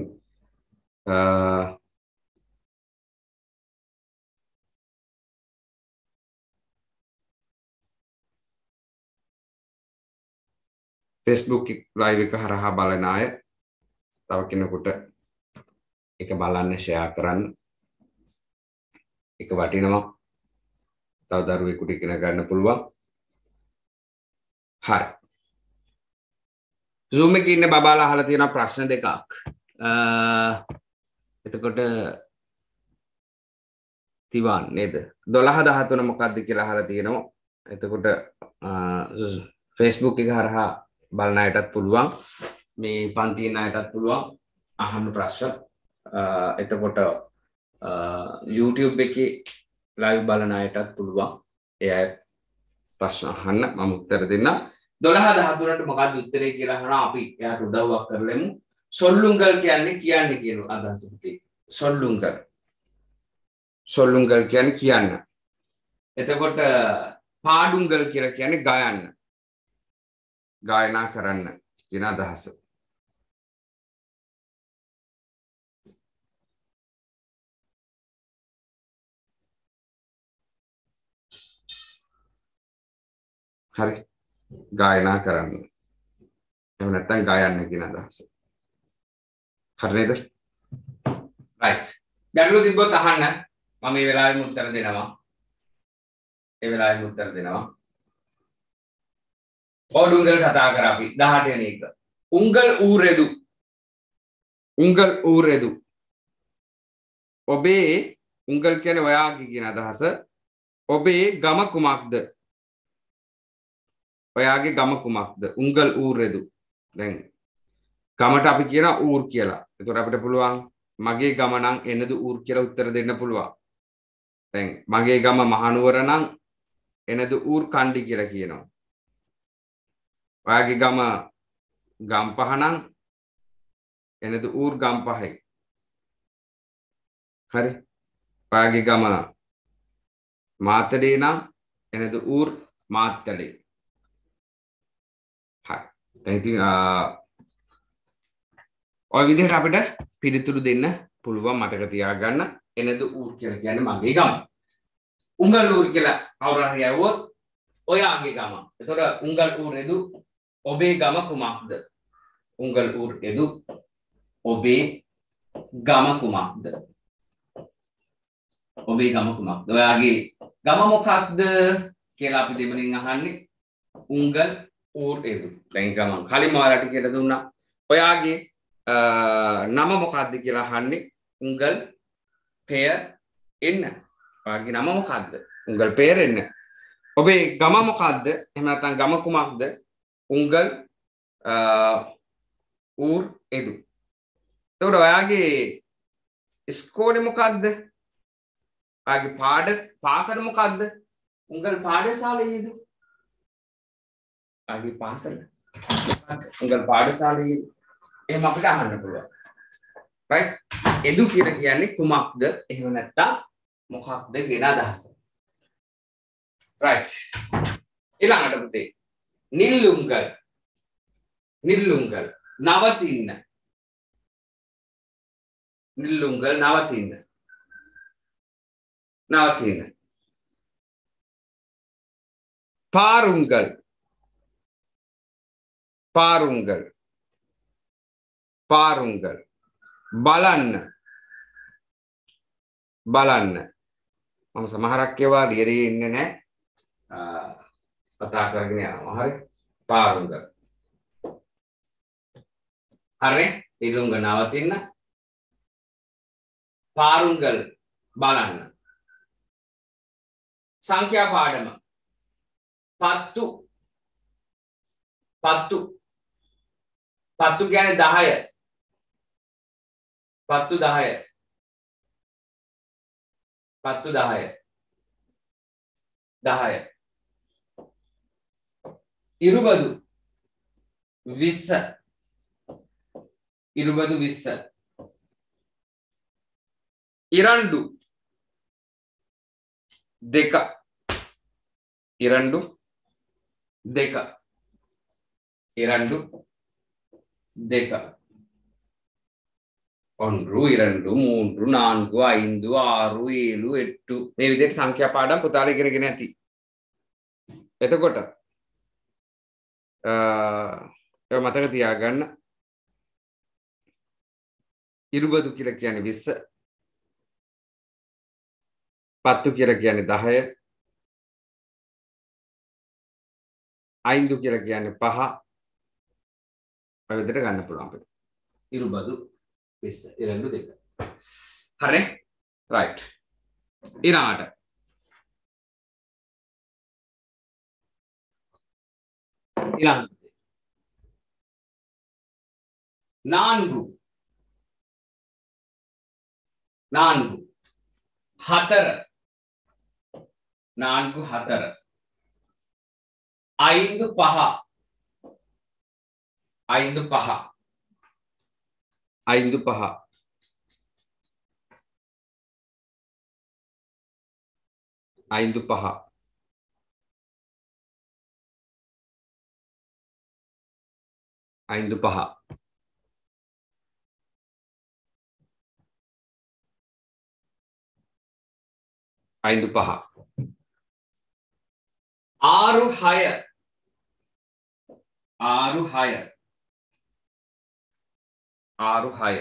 [SPEAKER 2] Facebook live එක හරහා බලන අය තව කෙනෙකුට එක බලන්න ෂෙයා කරන්න. එක වටිනවා. තව දරුවෙකුට ඉගෙන ගන්න පුළුවන්. හරි. Zoom එකේ ඉන්න බබාලා අහලා තියෙන ප්‍රශ්න දෙකක්. එතකොට තිවාන් නේද? දොළහ දහතුන මොකක්ද කියලා අහලා තියෙනවා. එතකොට Facebook එක හරහා බලන අයටත් පුළුවන්. මේ පන්තියේ අයටත් පුළුවන් අහන්න ප්‍රශ්න. එතකොට YouTube එකේ live බලන අයටත් පුළුවන්. ඒ අය ප්‍රශ්න අහන්න මම උත්තර දෙන්නම්. දොළහ දහතුනට මොකක්ද උත්තරේ කියලා අහනවා අපි එයාට උදව්වක් කරලෙමු. සොල්ලුංගල් කියන්නේ කියන්නේ කියන අදහස පුතේ. සොල්ලුංගල්. සොල්ලුංගල් කියන්නේ කියන්න. එතකොට පාඩුංගල් කියලා කියන්නේ ගයන්න. ගායනා කරන්න කියන අදහස. හරි. ගායනා කරන්න. එහෙම නැත්නම් ගායන්න කියන අදහස. හරි නේද? right. ගැටලු තිබ්බොත් අහන්න. මම මේ වෙලාවෙම උත්තර දෙනවා. ඒ වෙලාවෙම උත්තර දෙනවා. ඕඩුංගල් කතා කරා අපි දහඅට වෙනි එක. උංගල් ඌරෙදු. උංගල් ඌරෙදු. ඔබේ උංගල් කියන්නේ ඔයාගේ කියන අදහස. ඔබේ ගම කුමක්ද? ඔයාගේ ගම කුමක්ද? උංගල් ඌරෙදු. දැන් ගමට අපි කියන ඌර් කියලා. ඒතකොට අපිට පුළුවන් මගේ ගම නම් එනදු ඌර් කියලා උත්තර දෙන්න පුළුවන්. දැන් මගේ ගම මහනුවර නම් එනදු ඌර් කණ්ඩි කියලා කියනවා. ඔයාගේ ගම ගම්පහ නම් එනදු ඌර් ගම්පහයි. හරි. ඔයාගේ ගම මාතලේ නම් එනදු ඌර් මාතලේ. හරි. දැන් ඉතින් ඔය විදිහට අපිට පිළිතුරු දෙන්න පුළුවන් මතක තියාගන්න. එනදු ඌර් කියලා කියන්නේ මගේ ගම. උංගල් ඌර් කියලා කවුරු හරි ඇහුවොත් ඔයාගේ ගම. එතකොට උංගල් ඌර් එදු ඔබේ ගම කුමක්ද? උංගල් ඌර් එදු ඔබේ ගම කුමක්ද? ඔබේ ගම කුමක්ද? ඔයාගේ ගම මොකක්ද කියලා අපි දෙමළෙන් අහන්නේ. උංගල් ඌර් එදු. දැන් ගමන් කලින්ම ඔයාලට කියලා දුන්නා. ඔයාගේ නම මොකක්ද කියලා අහන්නේ උංගල් පෙයර් එන්න. ඔයාගේ නම මොකක්ද? උංගල් පෙයර් එන්න. ඔබේ ගම මොකක්ද? එහෙම නැත්නම් ගම කුමක්ද? උංගල් ඌර් එදු. එතකොට ඔයාගේ ස්කෝලේ මොකක්ද? ඔයාගේ පාඩ පාසල මොකක්ද? උංගල් පාඩශාලයේද? ඔයාගේ පාසල උංගල් පාඩශාලයේ එහෙම අපිට අහන්න පුළුවන්. right? එදු කියලා කියන්නේ කුමක්ද? එහෙම නැත්නම් මොකක්ද කියන අදහස. right. ඊළඟට පුතේ නිල්ලුංගල් නිල්ලුංගල් නවතින්න නිල්ලුංගල් නවතින්න නවතින්න පාරුංගල් පාරුංගල් පාරුංගල් බලන්න බලන්න මම සමහරක් ඒවා ලියලා ඉන්නේ නැහැ කතා කරගෙන යනවා හරි පාරුංගල් හරි නිල්ලුංගල් නවතින්න පාරුංගල් බලන්න සංඛ්‍යා පාඩම පත්තු පත්තු පත්තු කියන්නේ දහය පත්තු දහය පත්තු දහය දහය ඉරුබදු විස්ස ඉරුබදු විස්ස ඉරණ්ඩු දෙක ඉරණ්ඩු දෙක ඉරණ්ඩු දෙක ஒன்று இரண்டு மூன்று நான்கு ஐந்து ஆறு ஏழு எட்டு මේ විදිහට සංඛ්‍යා පාඩම් පුතාලා ඉගෙනගෙන ඇති. එතකොට අ ඒ මතක තියාගන්න ඉරුබදු කියලා කියන්නේ විස්ස පත්තු කියලා කියන්නේ දහය අයින්දු කියලා කියන්නේ පහ ඔය විදිහට ගන්න පුළුවන් අපිට. ඉරුබදු විස්ස ඉරණ්ඩු දෙක. හරි? right. ඊළඟට ඊළඟට நான்கு நான்கு හතර நான்கு හතර ஐந்து පහ ஐந்து පහ ஐந்து පහ ஐந்து පහ ஐந்து පහ ஐந்து පහ ආරු හය ආරු හය ආරු හය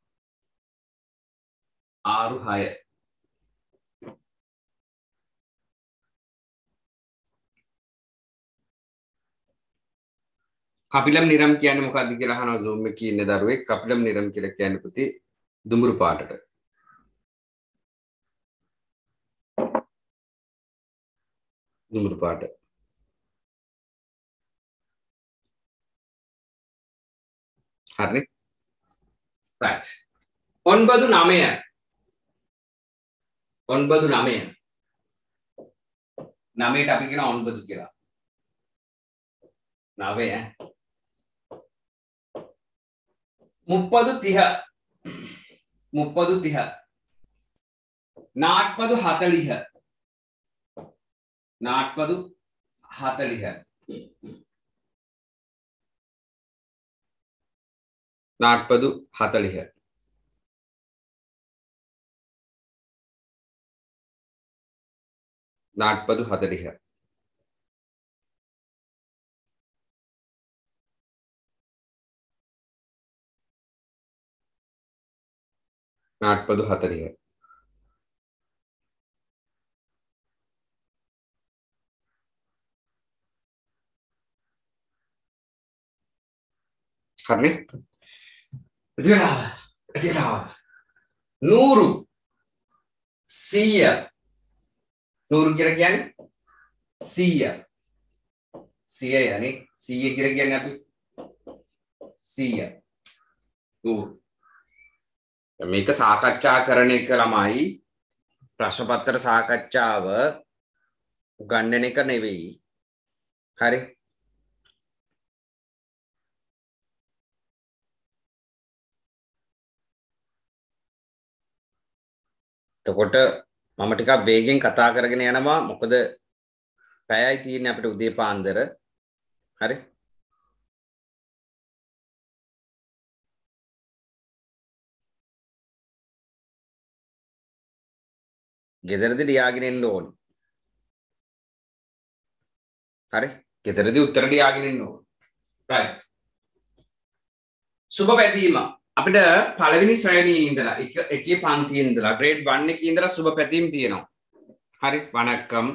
[SPEAKER 2] ආරු හය කපිලම් නිරම් කියන්නේ මොකක්ද කියලා අහනවා Zoom එකේ ඉන්න දරුවෙක්. කපිලම් නිරම් කියලා කියන්නේ පුතේ දුඹුරු පාටට. දුඹුරු පාට. හරි. right. ஒன்பது නවය. ஒன்பது නවය. නවයට අපි කියන ஒன்பது කියලා. නවය. முப்பது තිහ. முப்பது තිහ. நாற்பது හතළිහ. நாற்பது හතළිහ. நாற்பது හතළිහ. நாற்பது හතළිහ. நாற்பது හතළිහ. හරිනේ එදිලා එදිලා නూరు සිය නూరు කියලා කියන්නේ සිය සිය යන්නේ සිය කියලා කියන්නේ අපි සිය නూరు මේක සාකච්ඡා කරන එක ළමයි ප්‍රශ්න පත්‍ර සාකච්ඡාව උගන්වන එක නෙවෙයි හරි එතකොට මම ටිකක් වේගෙන් කතා කරගෙන යනවා මොකද පැයයි තියෙන්නේ අපිට උදේ පාන්දර හරි ගෙදරදී ලියාගෙන එන්න ඕනේ හරි ගෙදරදී උත්තර ලියාගෙන එන්න ඕනේ right සුබ පැතීම අපිට පළවෙනි ශ්‍රේණියේ ඉඳලා එක එකේ පන්තියේ ඉඳලා grade one එකේ ඉඳලා සුබ පැතීම් තියෙනවා හරි වණක්කම්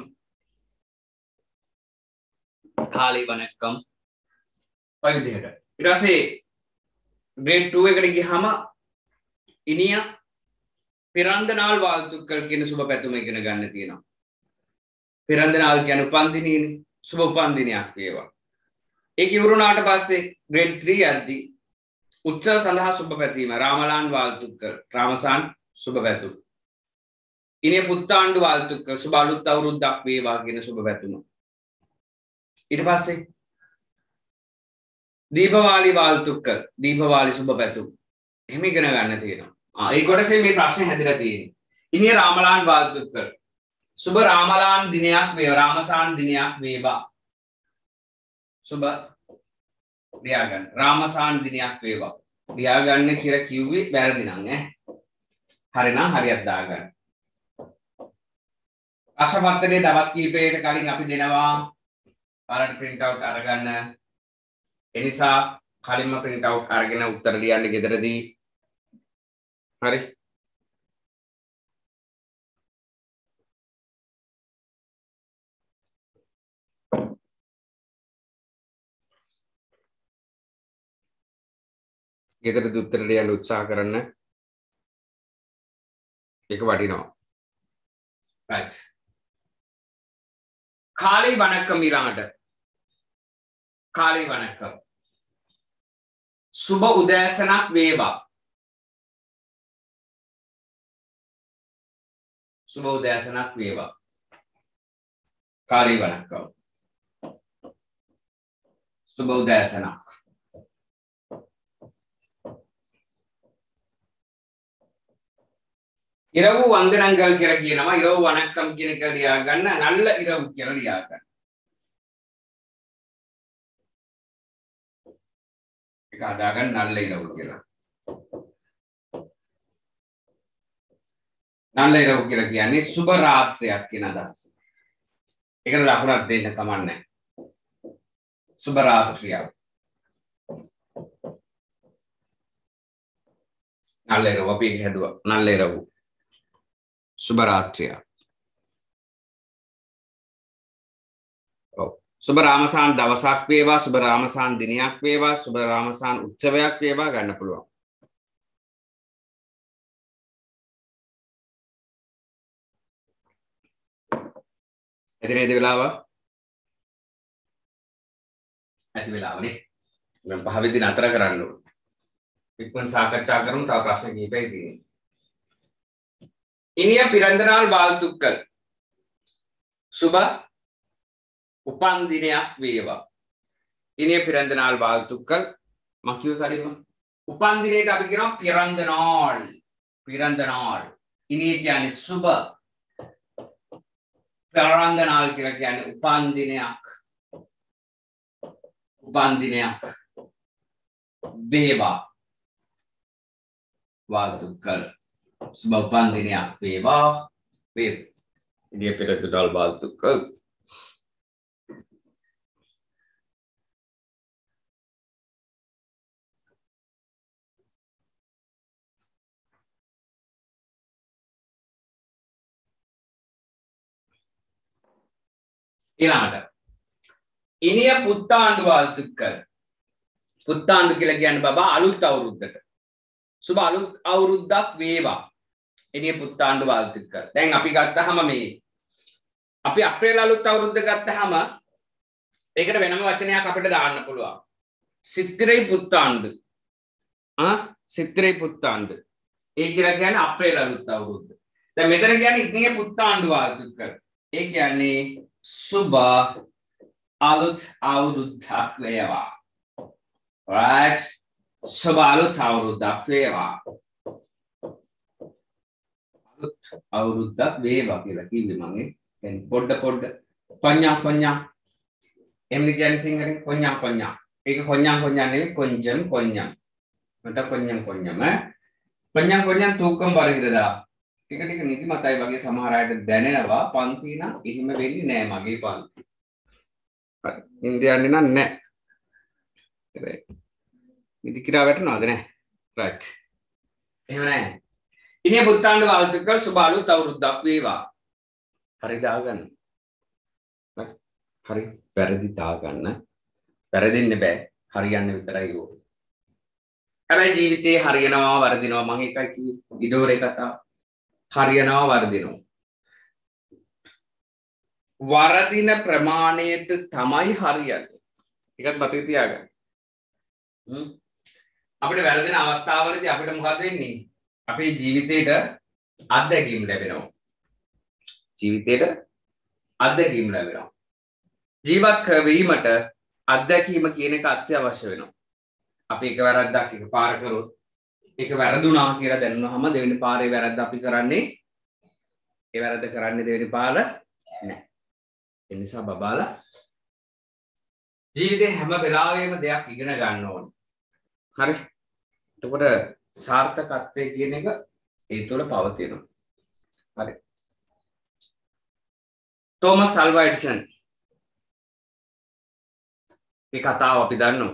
[SPEAKER 2] කාලේ වණක්කම් ඔය විදිහට ඊට පස්සේ grade two එකට ගියාම ඉනිය பிறந்த நாள் வாழ்த்துக்கள் කියන සුබ පැතුම ඉගෙන ගන්න තියෙනවා பிறந்த நாள் කියන්නේ උපන්දිනේනේ සුබ උපන්දිනයක් වේවා ඒක ඉවරුණාට පස්සේ grade three යද්දී උත්සව සඳහා සුබ පැතීම රාමලාන් வாழ்த்துக்கள் රාමසාන් සුබ පැතුම ඉනිය පුත්තාණ්ඩු வாழ்த்துக்கள் සුබ අලුත් අවුරුද්දක් වේවා කියන සුබ පැතුම ඊට පස්සේ දීපවාලි வாழ்த்துக்கள் දීපවාලි සුබ පැතුම එහෙම ඉගෙන ගන්න තියෙනවා ආ ඒ කොටසේ මේ ප්‍රශ්නේ හැදිලා තියෙන්නේ ඉනිය රාමලාන් வாழ்த்துக்கள் සුබ රාමලාන් දිනයක් වේවා රාමසාන් දිනයක් වේවා සුබ ලියාගන්න රාමසාන් දිනයක් වේවා ලියාගන්න කියලා කිව්වේ වැරදි නම් ඈ හරිනම් හරියට දාගන්න අශපත්තනේ දවස් කීපයකට කලින් අපි දෙනවා පාරට print out අරගන්න එනිසා කලින්ම print out අරගෙන උත්තර ලියන්න ගෙදරදී හරි ගෙදරදී උත්තර ලියන්න උත්සාහ කරන්න ඒක වටිනවා right කාලේ වණක්කම් ඊළඟට කාලේ වණක්කම් සුබ උදෑසනක් වේවා සුබ උදෑසනක් වේවා කාලේ වණක්කම් සුබ උදෑසනක් இரவு வந்தனங்கள் කියලා කියනවා இரவு வணக்கம் කියන එක ලියා ගන්න நல்ல இரவு කියලා ලියා ගන්න ඒක හදා ගන්න நல்ல இரவு කියලා நல்ல இரவு කියලා කියන්නේ සුබ රාත්‍රියක් කියන අදහස ඒකට ලකුණක් දෙන්න කමක් නැහැ සුබ රාත්‍රියක් நல்ல இரவு අපි හැදුවා நல்ல இரவு සුබ රාත්‍රියක් ඔව් සුබ රාමසාන් දවසක් වේවා සුබ රාමසාන් දිනයක් වේවා සුබ රාමසාන් උත්සවයක් වේවා ගන්න පුළුවන් එදිනෙද වෙලාව ඇති වෙලාවනේ මම පහ වෙදි නතර කරන්න ඕන ඉක්මන් සාකච්ඡා කරමු තව ප්‍රශ්න කීපයක් තියෙනවා இனிய பிறந்த நாள் வாழ்த்துக்கள் சுப உபந்தினයක් වේවා இனிய பிறந்த நாள் வாழ்த்துக்கள் මකියු කලින්ම උපන්දිනේට අපි කියනවා பிறந்த நாள் பிறந்த நாள் இனிய කියන්නේ සුබ பிறந்த நாள் කියලා කියන්නේ උපන්දිනයක් උපන්දිනයක් වේවා வாழ்த்துக்கள் සුබ උපන්දිනයක් වේවා වේ ඉනිය පිරඳ நாள் வாழ்த்துக்கள் ඊළඟට இனிய புத்தாண்டு வாழ்த்துக்கள் පුත්තාණ්ඩු කියලා කියන්නේ බබා අලුත් අවුරුද්දට. සුබ අලුත් අවුරුද්දක් වේවා. එනිය පුත්තාණ්ඩු වාල්තු කර. දැන් අපි ගත්තාම මේ අපි අප්‍රේල් අලුත් අවුරුද්ද ගත්තාම ඒකට වෙනම වචනයක් අපිට දාන්න පුළුවන්. සිත්තිරේ පුත්තාණ්ඩු. ආ සිත්තිරේ පුත්තාණ්ඩු. ඒ කියලා කියන්නේ අප්‍රේල් අලුත් අවුරුද්ද. දැන් මෙතන කියන්නේ ඉතින් පුත්තාණ්ඩු වාල්තු කර. ඒ කියන්නේ සුබ අලුත් අවුරුද්දක් වේවා. right සුබ අලුත් අවුරුද්දක් වේවා. අලුත් අවුරුද්දක් වේවා කියලා කිව්වේ මම. يعني පොඩ පොඩ කොඤ්ඤා කොඤ්ඤා එම්නි කියන්නේ සිංහලෙන් කොඤ්ඤා කොඤ්ඤා. ඒක කොඤ්ඤා කොඤ්ඤා නෙවෙයි කොංජම් කොඤ්ඤම්. මට කොඤ්ඤම් කොඤ්ඤම කොඤ්ඤා කොඤ්ඤා තූකම් වරහිරදා. ටික ටික නිදිමතයි වගේ සමහර අයට දැනෙනවා. පන්ති නම් එහෙම වෙන්නේ නෑ මගේ පන්ති. හරි. ඉන්දියාන්නේ නම් නෑ. right. නිදි කිරා වැටෙනවද නෑ? right. එහෙම නෑ. ඉනේ පුත්තාණ්ඩු වාල්තුකල් සුබ අලුත් අවුරුද්දක් වේවා. හරි දාගන්න. හරි වැරදි දාගන්න. වැරදින්න බෑ. හරියන්න විතරයි ඕක. හැබැයි ජීවිතේ හරියනවා වර්ධිනවා මම එකයි කිව්වේ. ඉඩෝරේ කතාව. හරියනවා වර්ධිනවා. වර්ධින ප්‍රමාණයට තමයි හරියන්නේ. ඒකත් මතක තියාගන්න. හ්ම්. අපිට වැරදින අවස්ථාවලදී අපිට මොකද වෙන්නේ? අපේ ජීවිතේට අත්දැකීම් ලැබෙනවා. ජීවිතේට අත්දැකීම් ලැබෙනවා. ජීවත් වීමට අත්දැකීම කියන එක අත්‍යවශ්‍ය වෙනවා. අපි එක වැරද්දක් එකපාර කරොත් ඒක වැරදුනා කියලා දැනුනහම දෙවෙනි පාරේ වැරද්ද අපි කරන්නේ ඒ වැරද්ද කරන්නේ දෙවෙනි පාර නෑ. ඒ නිසා බබාලා ජීවිතේ හැම වෙලාවෙම දෙයක් ඉගෙන ගන්න ඕනේ. හරි. එතකොට සාර්ථකත්වය කියන එක ඒ තුළ පවතිනවා. හරි. තෝමස් අල්වා එඩිසන් මේ කතාව අපි දන්නවා.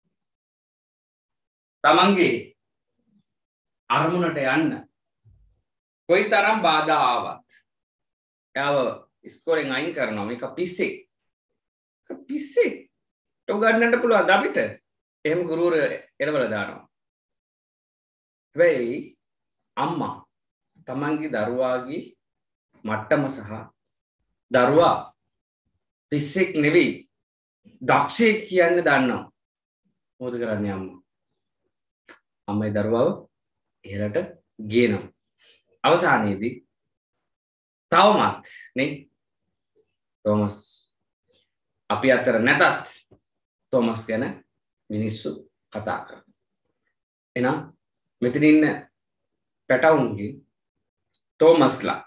[SPEAKER 2] තමන්ගේ අරමුණට යන්න කොයිතරම් බාධා ආවත් එයාව ඉස්කෝලෙන් අයින් කරනවා. මේක පිස්සෙක්. පිස්සෙක්. උගන්නන්න පුළුවන් අපිට. එහෙම ගුරුවර එළවලා දානවා. හැබැයි අම්මා තමන්ගේ දරුවාගේ මට්ටම සහ දරුවා පිස්සෙක් නෙවෙයි දක්ෂයෙක් කියන්න දන්නවා. මොකද කරන්නේ අම්මා? අම්මයි දරුවාව ඉහළට ගේනවා. අවසානයේදී තවමත් නේ තෝමස් අපි අතර නැතත් තෝමස් ගැන මිනිස්සු කතා කරනවා. එහෙනම් මෙතන ඉන්න පැටවුන්ගේ තෝමස්ලා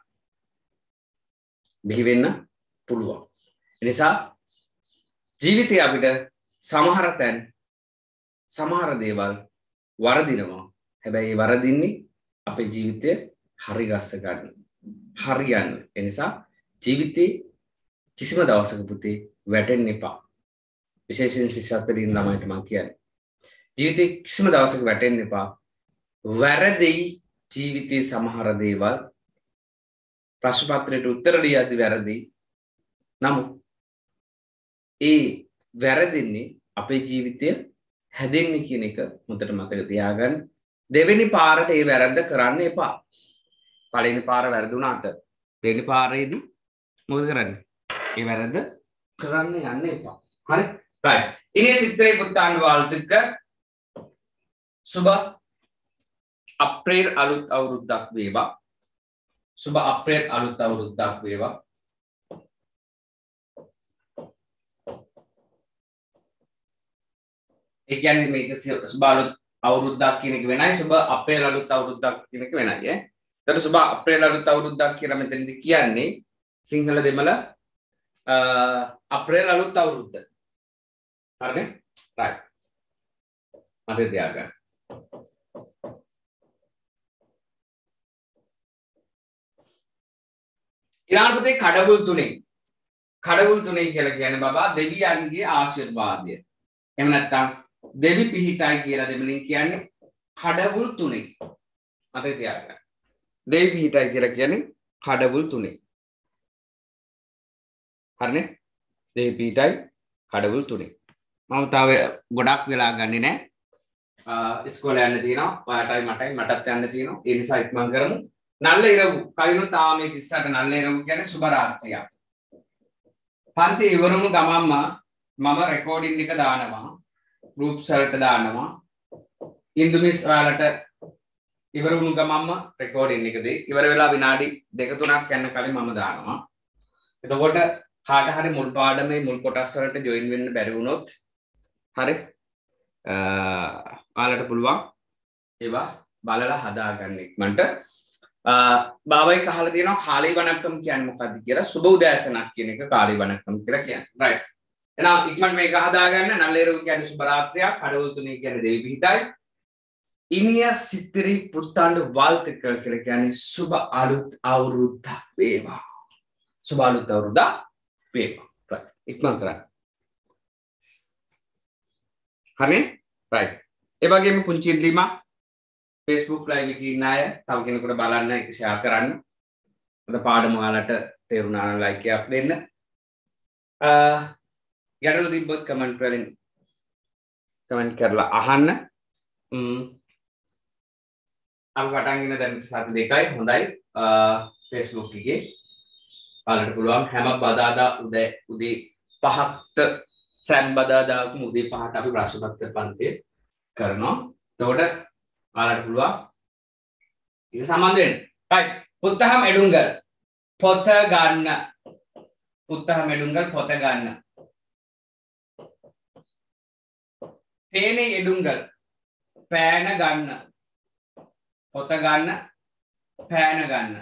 [SPEAKER 2] බිහි වෙන්න පුළුවන්. ඒ නිසා ජීවිතේ අපිට සමහර තැන් සමහර දේවල් වරදිනවා. හැබැයි වරදින්නේ අපේ ජීවිතය හරි ගස්ස ගන්න. හරියන්න. ඒ නිසා ජීවිතේ කිසිම දවසක පුතේ වැටෙන්න එපා. විශේෂයෙන් සිසුතරින් ළමයිට මම කියන්නේ. ජීවිතේ කිසිම දවසක වැටෙන්න එපා. වැරදෙයි ජීවිතේ සමහර දේවල්. ප්‍රශ්න පත්‍රයට උත්තර ලියද්දි වැරදි. නමුත් ඒ වැරදින්නේ අපේ ජීවිතය හැදෙන්නේ කියන එක හොඳට මතක තියාගන්න. දෙවෙනි පාරට ඒ වැරද්ද කරන්න එපා. පළවෙනි පාර වැරදුනාට දෙවෙනි පාරේදී මොකද කරන්නේ? ඒ වැරද්ද කරන්න යන්න එපා. හරි? right. ඉනේ සිත්‍රේ පුත්තාණ්ඩු වාල්තුක සුබ අප්‍රේල් අලුත් අවුරුද්දක් වේවා. සුබ අප්‍රේල් අලුත් අවුරුද්දක් වේවා. ඒ කියන්නේ මේක සුබ අලුත් අවුරුද්දක් කියන එක වෙනයි සුබ අප්‍රේල් අලුත් අවුරුද්දක් කියන එක වෙනයි ඈ. එතකොට සුබ අප්‍රේල් අලුත් අවුරුද්දක් කියලා මෙතනදී කියන්නේ සිංහල දෙමළ අප්‍රේල් අලුත් අවුරුද්ද. හරිනේ? right. මතක තියාගන්න. ඊළඟ පුතේ කඩවුල් තුනේ. කඩවුල් තුනේ කියලා කියන්නේ බබා දෙවියන්ගේ ආශිර්වාදය. එහෙම නැත්නම් දෙවි පිහිටයි කියලා දෙමළෙන් කියන්නේ කඩවුල් තුනේ. මතක තියාගන්න. දෙවි පිහිටයි කියලා කියන්නේ කඩවුල් තුනේ. හරිනේ? දෙවි පිහිටයි කඩවුල් තුනේ. මම තව ගොඩක් වෙලා ගන්නේ නැහැ. ඉස්කෝලේ යන්න තියෙනවා. ඔයාටයි මටයි මටත් යන්න තියෙනවා. ඒ නිසා ඉක්මන් කරමු. නල්ල ඉරවු. කලිනුත් තාම මේ තිස්සට නල්ල ඉරවු කියන්නේ සුබ රාත්‍රියක්. පන්ති ඉවරුණු ගමන්ම මම රෙකෝඩින් එක දානවා. ගෲප්ස් වලට දානවා. ඉන්දුමිස් ඔයාලට ඉවර වුණු ගමන්ම රෙකෝඩින් එකදී ඉවර වෙලා විනාඩි දෙක තුනක් යන කලින් මම දානවා. එතකොට කාට හරි මුල් පාඩමේ මුල් කොටස් වලට ජොයින් වෙන්න බැරි වුණොත් හරි ඔයාලට පුළුවන් ඒවා බලලා හදාගන්න ඉක්මනට. බාවයි කහලා තියෙනවා කාලී වණක්කම් කියන්නේ මොකක්ද කියලා. සුබ උදෑසනක් කියන එක කාලී වණක්කම් කියලා කියන්නේ. රයිට්. එහෙනම් ඉක්මනට මේක හදාගන්න. නල්ලේරුව කියන්නේ සුබ රාත්‍රියක්. කඩවල තුනේ කියන්නේ දෙවි පිහිටයි. ඉනිය සිත්තරි පුත්තාண்டு வாழ்த்துக்கள் කියලා කියන්නේ සුබ අලුත් අවුරුද්දක් වේවා. සුබ අලුත් අවුරුද්දක් වේවා. රයිට්. ඉක්මන් කරන්න. හරි? රයිට්. ඒ වගේම පුංචි ඉල්ලීමක් Facebook live එකේ ඉන්න අය තව කෙනෙකුට බලන්න ඒක share කරන්න. අද පාඩම ඔයාලට තේරුණා නම් like එකක් දෙන්න. අ ගැටලු තිබ්බොත් comment වලින් comment කරලා අහන්න. ම්ම් අපි පටන් ගෙන දැන් සති දෙකයි හොඳයි. Facebook එකේ ඔයාලට පුළුවන් හැම බදාදා උදේ උදේ පහට සෑම බදාදාකම උදේ පහට අපි ප්‍රශ්න පත්‍ර පන්තිය කරනවා. එතකොට ඔයාලට පුළුවන් ඒක සම්බන්ධ වෙන්න. right. පුත්තහම එඩුංගල් පොත ගන්න. පුත්තහම එඩුංගල් පොත ගන්න. පේනේ එඩුංගල් පෑන ගන්න. පොත ගන්න පෑන ගන්න.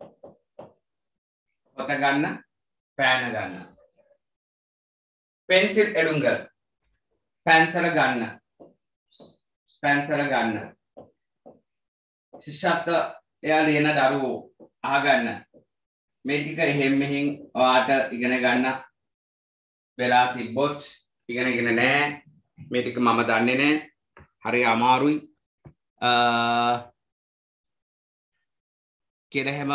[SPEAKER 2] පොත ගන්න පෑන ගන්න. පෙන්සිල් එඩුංගල් පැන්සල ගන්න. පැන්සල ගන්න. ශිෂ්‍යත්ව එයා ලියන දරුවෝ අහගන්න. මේ ටික එහෙම් මෙහෙන් ඔයාට ඉගෙන ගන්න වෙලා තිබ්බොත් ඉගෙනගෙන නැහැ. මේ ටික මම දන්නේ නැහැ. හරි අමාරුයි. අ කියලා හැම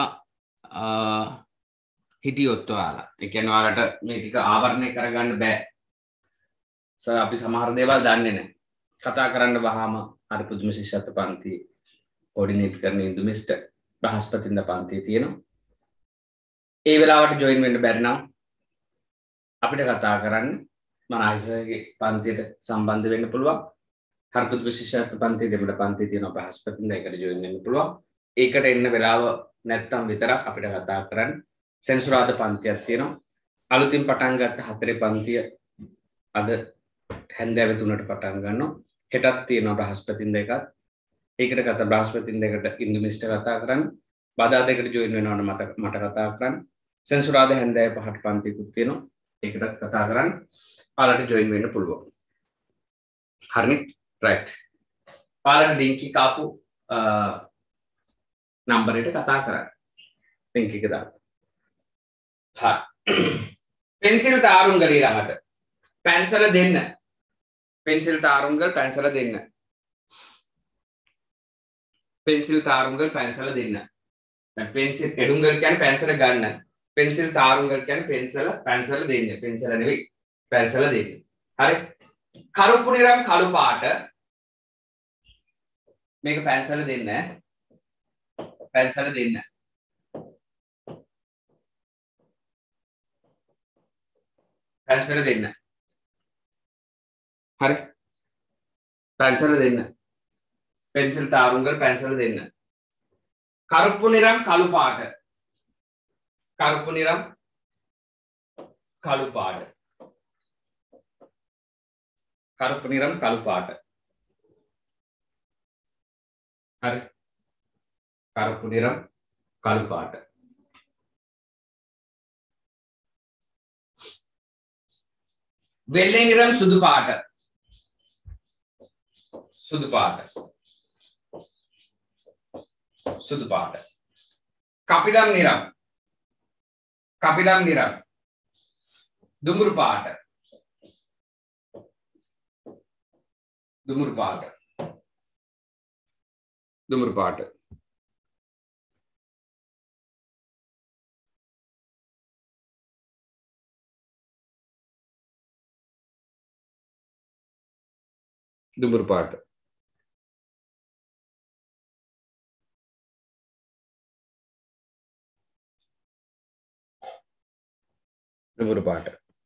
[SPEAKER 2] හිටියොත් ඔයාලා. ඒ කියන්නේ ඔයාලට මේ ටික ආවරණය කරගන්න බෑ. සර් අපි සමහර දේවල් දන්නේ නැහැ. කතා කරන්න වහාම අර පුදුම ශිෂ්‍යත්ව පන්ති කෝඩිනේට් කරන ඉන්දුමිස්ට බ්‍රහස්පතින්දා පන්තිය තියෙනවා. ඒ වෙලාවට ජොයින් වෙන්න බැරි නම් අපිට කතා කරන්න මනාහිසගේ පන්තියට සම්බන්ධ වෙන්න පුළුවන්. හරි පුදුම ශිෂ්‍යත්ව පන්තිය දෙමළ පන්තිය තියෙනවා බ්‍රහස්පතින්දා ඒකට ජොයින් වෙන්න පුළුවන්. ඒකට එන්න වෙලාව නැත්තම් විතරක් අපිට කතා කරන්න. සෙන්සුරාදා පන්තියක් තියෙනවා. අලුතින් පටන් ගත්ත හතරේ පන්තිය අද හැන්දෑව තුනට පටන් ගන්නවා. හෙටත් තියෙනවා බ්‍රහස්පතින්දා එකත්. ඒකට කතා බ්‍රහස්පතින්දා එකට ඉන්දුමිස්ට කතා කරන්න. බදා දෙකට ජොයින් වෙනවනම් මට මට කතා කරන්න. සෙන්සුරාදා හැන්දෑව පහට පන්තියකුත් තියෙනවා. ඒකටත් කතා කරන්න. ඔයාලට ජොයින් වෙන්න පුළුවන්. හරිනේ? රයිට්. ඔයාලට ලින්ක් එක ආපු නම්බර් එකට කතා කරන්න. ලින්ක් එක දාන්න. හරි. පෙන්සිල් තාරුංගල ඊළඟට. පැන්සල දෙන්න. පෙන්සිල් තාරුංගල පැන්සල දෙන්න. පෙන්සිල් තාරුංගල පැන්සල දෙන්න. දැන් පෙන්සිල් එඩුංගල කියන්නේ පැන්සල ගන්න. පෙන්සිල් තාරුංගල කියන්නේ පෙන්සල පැන්සල දෙන්න. පෙන්සල නෙවෙයි පැන්සල දෙන්න. හරි. කරුප්පු නිරම් කළු පාට. මේක පැන්සල දෙන්න. පැන්සල දෙන්න. පැන්සල දෙන්න. හරි. පැන්සල දෙන්න. පෙන්සිල් තාරුංගල පැන්සල දෙන්න. කරුප්පු නිරම් කළු පාට. කරුප්පු නිරම් කළු පාට. කරුප්පු නිරම් කළු පාට. හරි. කරුප්පු නිරම් කළු පාට. වෙල්ලේ නිරම් සුදු පාට. සුදු පාට. සුදු පාට. කපිලම් නිරම්. කපිලම් නිරම්. දුඹුරු පාට. දුඹුරු පාට. දුඹුරු පාට.
[SPEAKER 1] දුඹුරු පාට. දුඹුරු පාට.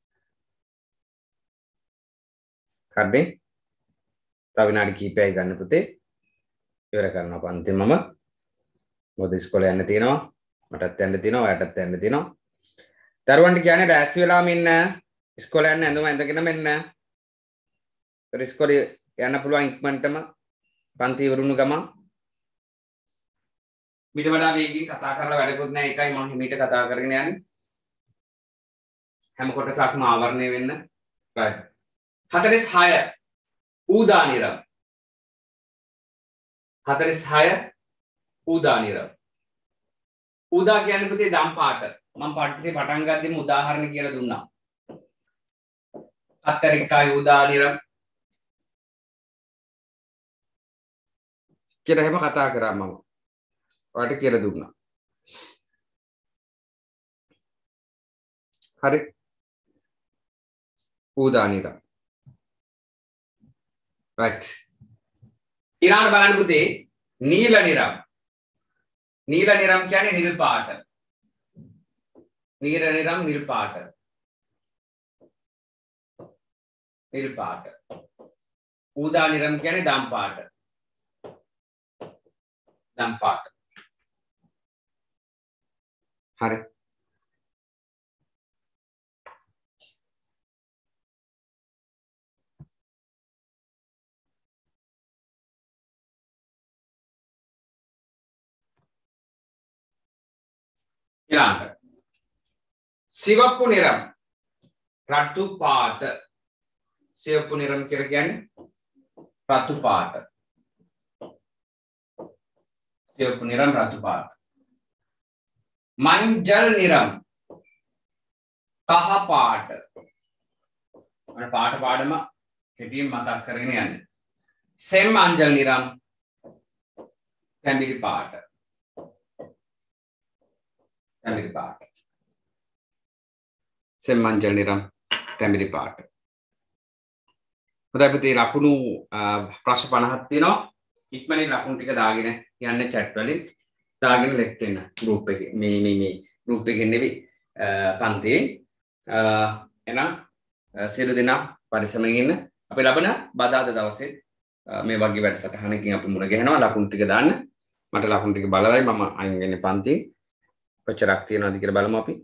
[SPEAKER 1] හරිනේ? තව විනාඩි කිහිපයක් ගන්න පුතේ. ඉවර කරනවා පන්ති මම. මොකද ඉස්කෝලේ යන්න තියෙනවා. මටත් යන්න තියෙනවා, ඔයාටත් යන්න තියෙනවා. දරුවන්ට කියන්නේ ඩෑස් වෙලාම ඉන්න. ඉස්කෝලේ යන්න ඇඳුම ඇඳගෙනම එන්න. ඒත් ඉස්කෝලේ යන්න පුළුවන් ඉක්මනටම පන්ති ඉවරුණු ගමන්. ඊට වඩා වේගින් කතා කරලා වැඩකුත් නැහැ. ඒකයි මම හිමීට කතා කරගෙන යන්නේ. හැම කොටසක්ම ආවරණය වෙන්න. right. හතළිස් හය ඌදා නිරම්. හතළිස් හය ඌදා නිරම්. ඌදා කියන්නේ පුතේ දම් පාට. මම පාඩේ පටන් ගද්දිම උදාහරණ කියලා දුන්නා. කත්තරිකායි ඌදා නිරම් කියලා එහෙම කතා කරා මම. ඔයාලට කියලා දුන්නා. හරි. ඌදා නිරම්. right. ඊළඟ බලන්න පුතේ නීල නිරම්. නීල නිරම් කියන්නේ නිල් පාට. නීල නිරම් නිල් පාට. නිල් පාට. ඌදා නිරම් කියන්නේ දම් පාට. දම් පාට. හරි. ඊළඟට සිවප්පු නිරම් රතු පාට. සිවප්පු නිරම් කියලා කියන්නේ රතු පාට. සිවප්පු නිරම් රතු පාට. මංජල් නිරම් කහ පාට. අර පාට පාඩම කෙටියෙන් මතක් කරගෙන යන්න. සෙම් මංජල් නිරම් තැඹිලි පාට. තැඹිලි පාට. සෙම් මංජල් නිරම් තැඹිලි පාට. හොඳයි පුතේ ලකුණු ප්‍රශ්න පනහක් තියෙනවා. ඉක්මනින් ලකුණු ටික දාගෙන යන්න chat වලින්. දාගෙන ලෙෆ්ට් වෙන්න group එකේ. මේ මේ මේ group එකේ නෙවෙයි පන්තියේ. එහෙනම් සියලු දෙනා පරිස්සමෙන් ඉන්න. අපි ලබන බදාදා දවසේ මේ වගේ වැඩසටහනකින් අපි මුණ ගැහෙනවා. ලකුණු ටික දාන්න. මට ලකුණු ටික බලලයි මම අයින් වෙන්නේ පන්තියේ. කොච්චරක් තියෙනවද කියලා බලමු අපි.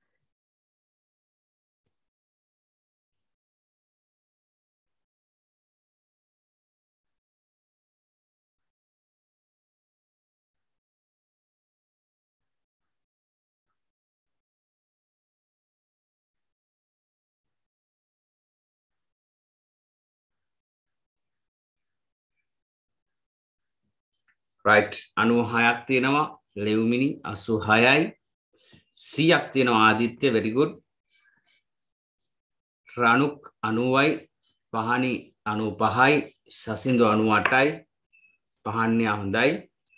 [SPEAKER 1] right අනූහයක් තියෙනවා ලෙව්මිනි අසූහයයි සීයක් තියෙනවා ආදිත්‍ය very good රණුක් අනූවයි පහනි අනූපහයි සසින්දු අනූඅටයි පහන්‍ය හොඳයි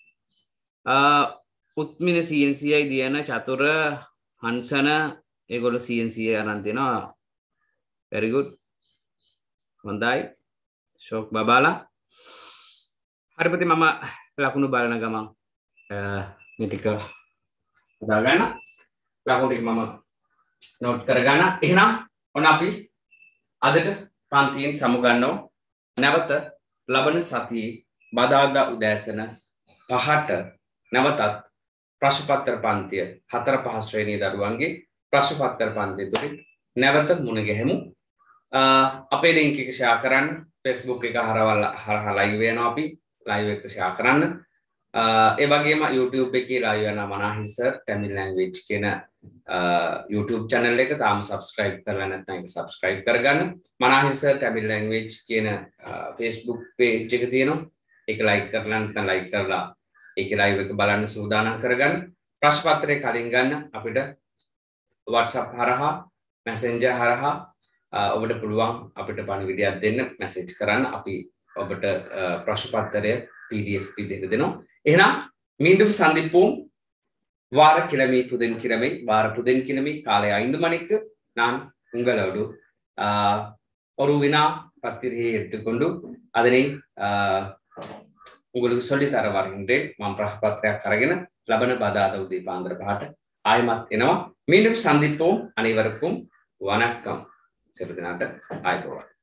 [SPEAKER 1] උත්මින සී එන් සී යි දියන චතුර හංසන ඒගොල්ලෝ සී එන් සී යි අරන් තිනවා very good හොඳයි ෂෝක් බබාලා හරිපති මම ලකුණු බලන ගමන් මේ ටික දාගන්න ලකුණු ටික මම නෝට් කරගන්න එහෙනම් ඔන්න අපි අදට පන්තියෙන් සමුගන්නව නැවත ලබන සතියේ බදාදා උදෑසන පහට නැවතත් ප්‍රශ්න පත්‍ර පන්තිය හතර පහ ශ්‍රේණියේ දරුවන්ගේ ප්‍රශ්න පත්‍ර පන්තිය තුලින් නැවත මුණ ගැහෙමු අපේ ලින්ක් එක ෂෙයා කරන්න Facebook එක හරහා ලයිව් වෙනවා අපි ලයිව් එක ෂෙයා කරන්න ඒ වගේම YouTube එකේ ලයිව් වෙන මනාහිස Tamil language කියන YouTube channel එක තාම subscribe කරලා නැත්නම් ඒක subscribe කරගන්න මනාහිස Tamil language කියන Facebook page එක තියෙනවා ඒක like කරලා නැත්නම් like කරලා ඒක live එක බලන්න සූදානම් කරගන්න ප්‍රශ්න පත්‍රය කලින් ගන්න අපිට WhatsApp හරහා Messenger හරහා ඔබට පුළුවන් අපිට පණිවිඩයක් දෙන්න message කරන්න අපි ඔබට ප්‍රශ්න පත්‍රය P D F විදිහට දෙනවා එහෙනම් மீண்டும் சந்திப்போம் வார கிழமை புதன்கிழமை வார புதன்கிழமை காலை ஐந்து மணிக்கு நான் உங்களோடு ஒரு வினா பத்திரிகையை எடுத்துக்கொண்டு
[SPEAKER 2] அதனை உங்களுக்கு சொல்லித்தர வருகின்றேன். මම ප්‍රශ්නපත්‍රයක් අරගෙන ලබන බදාද උදේ පාන්දර පහට ආයමත් එනවා. மீண்டும் சந்திப்போம். அனைவருக்கும் வணக்கம். சிறிது நாட்ட ஆய்வோம்.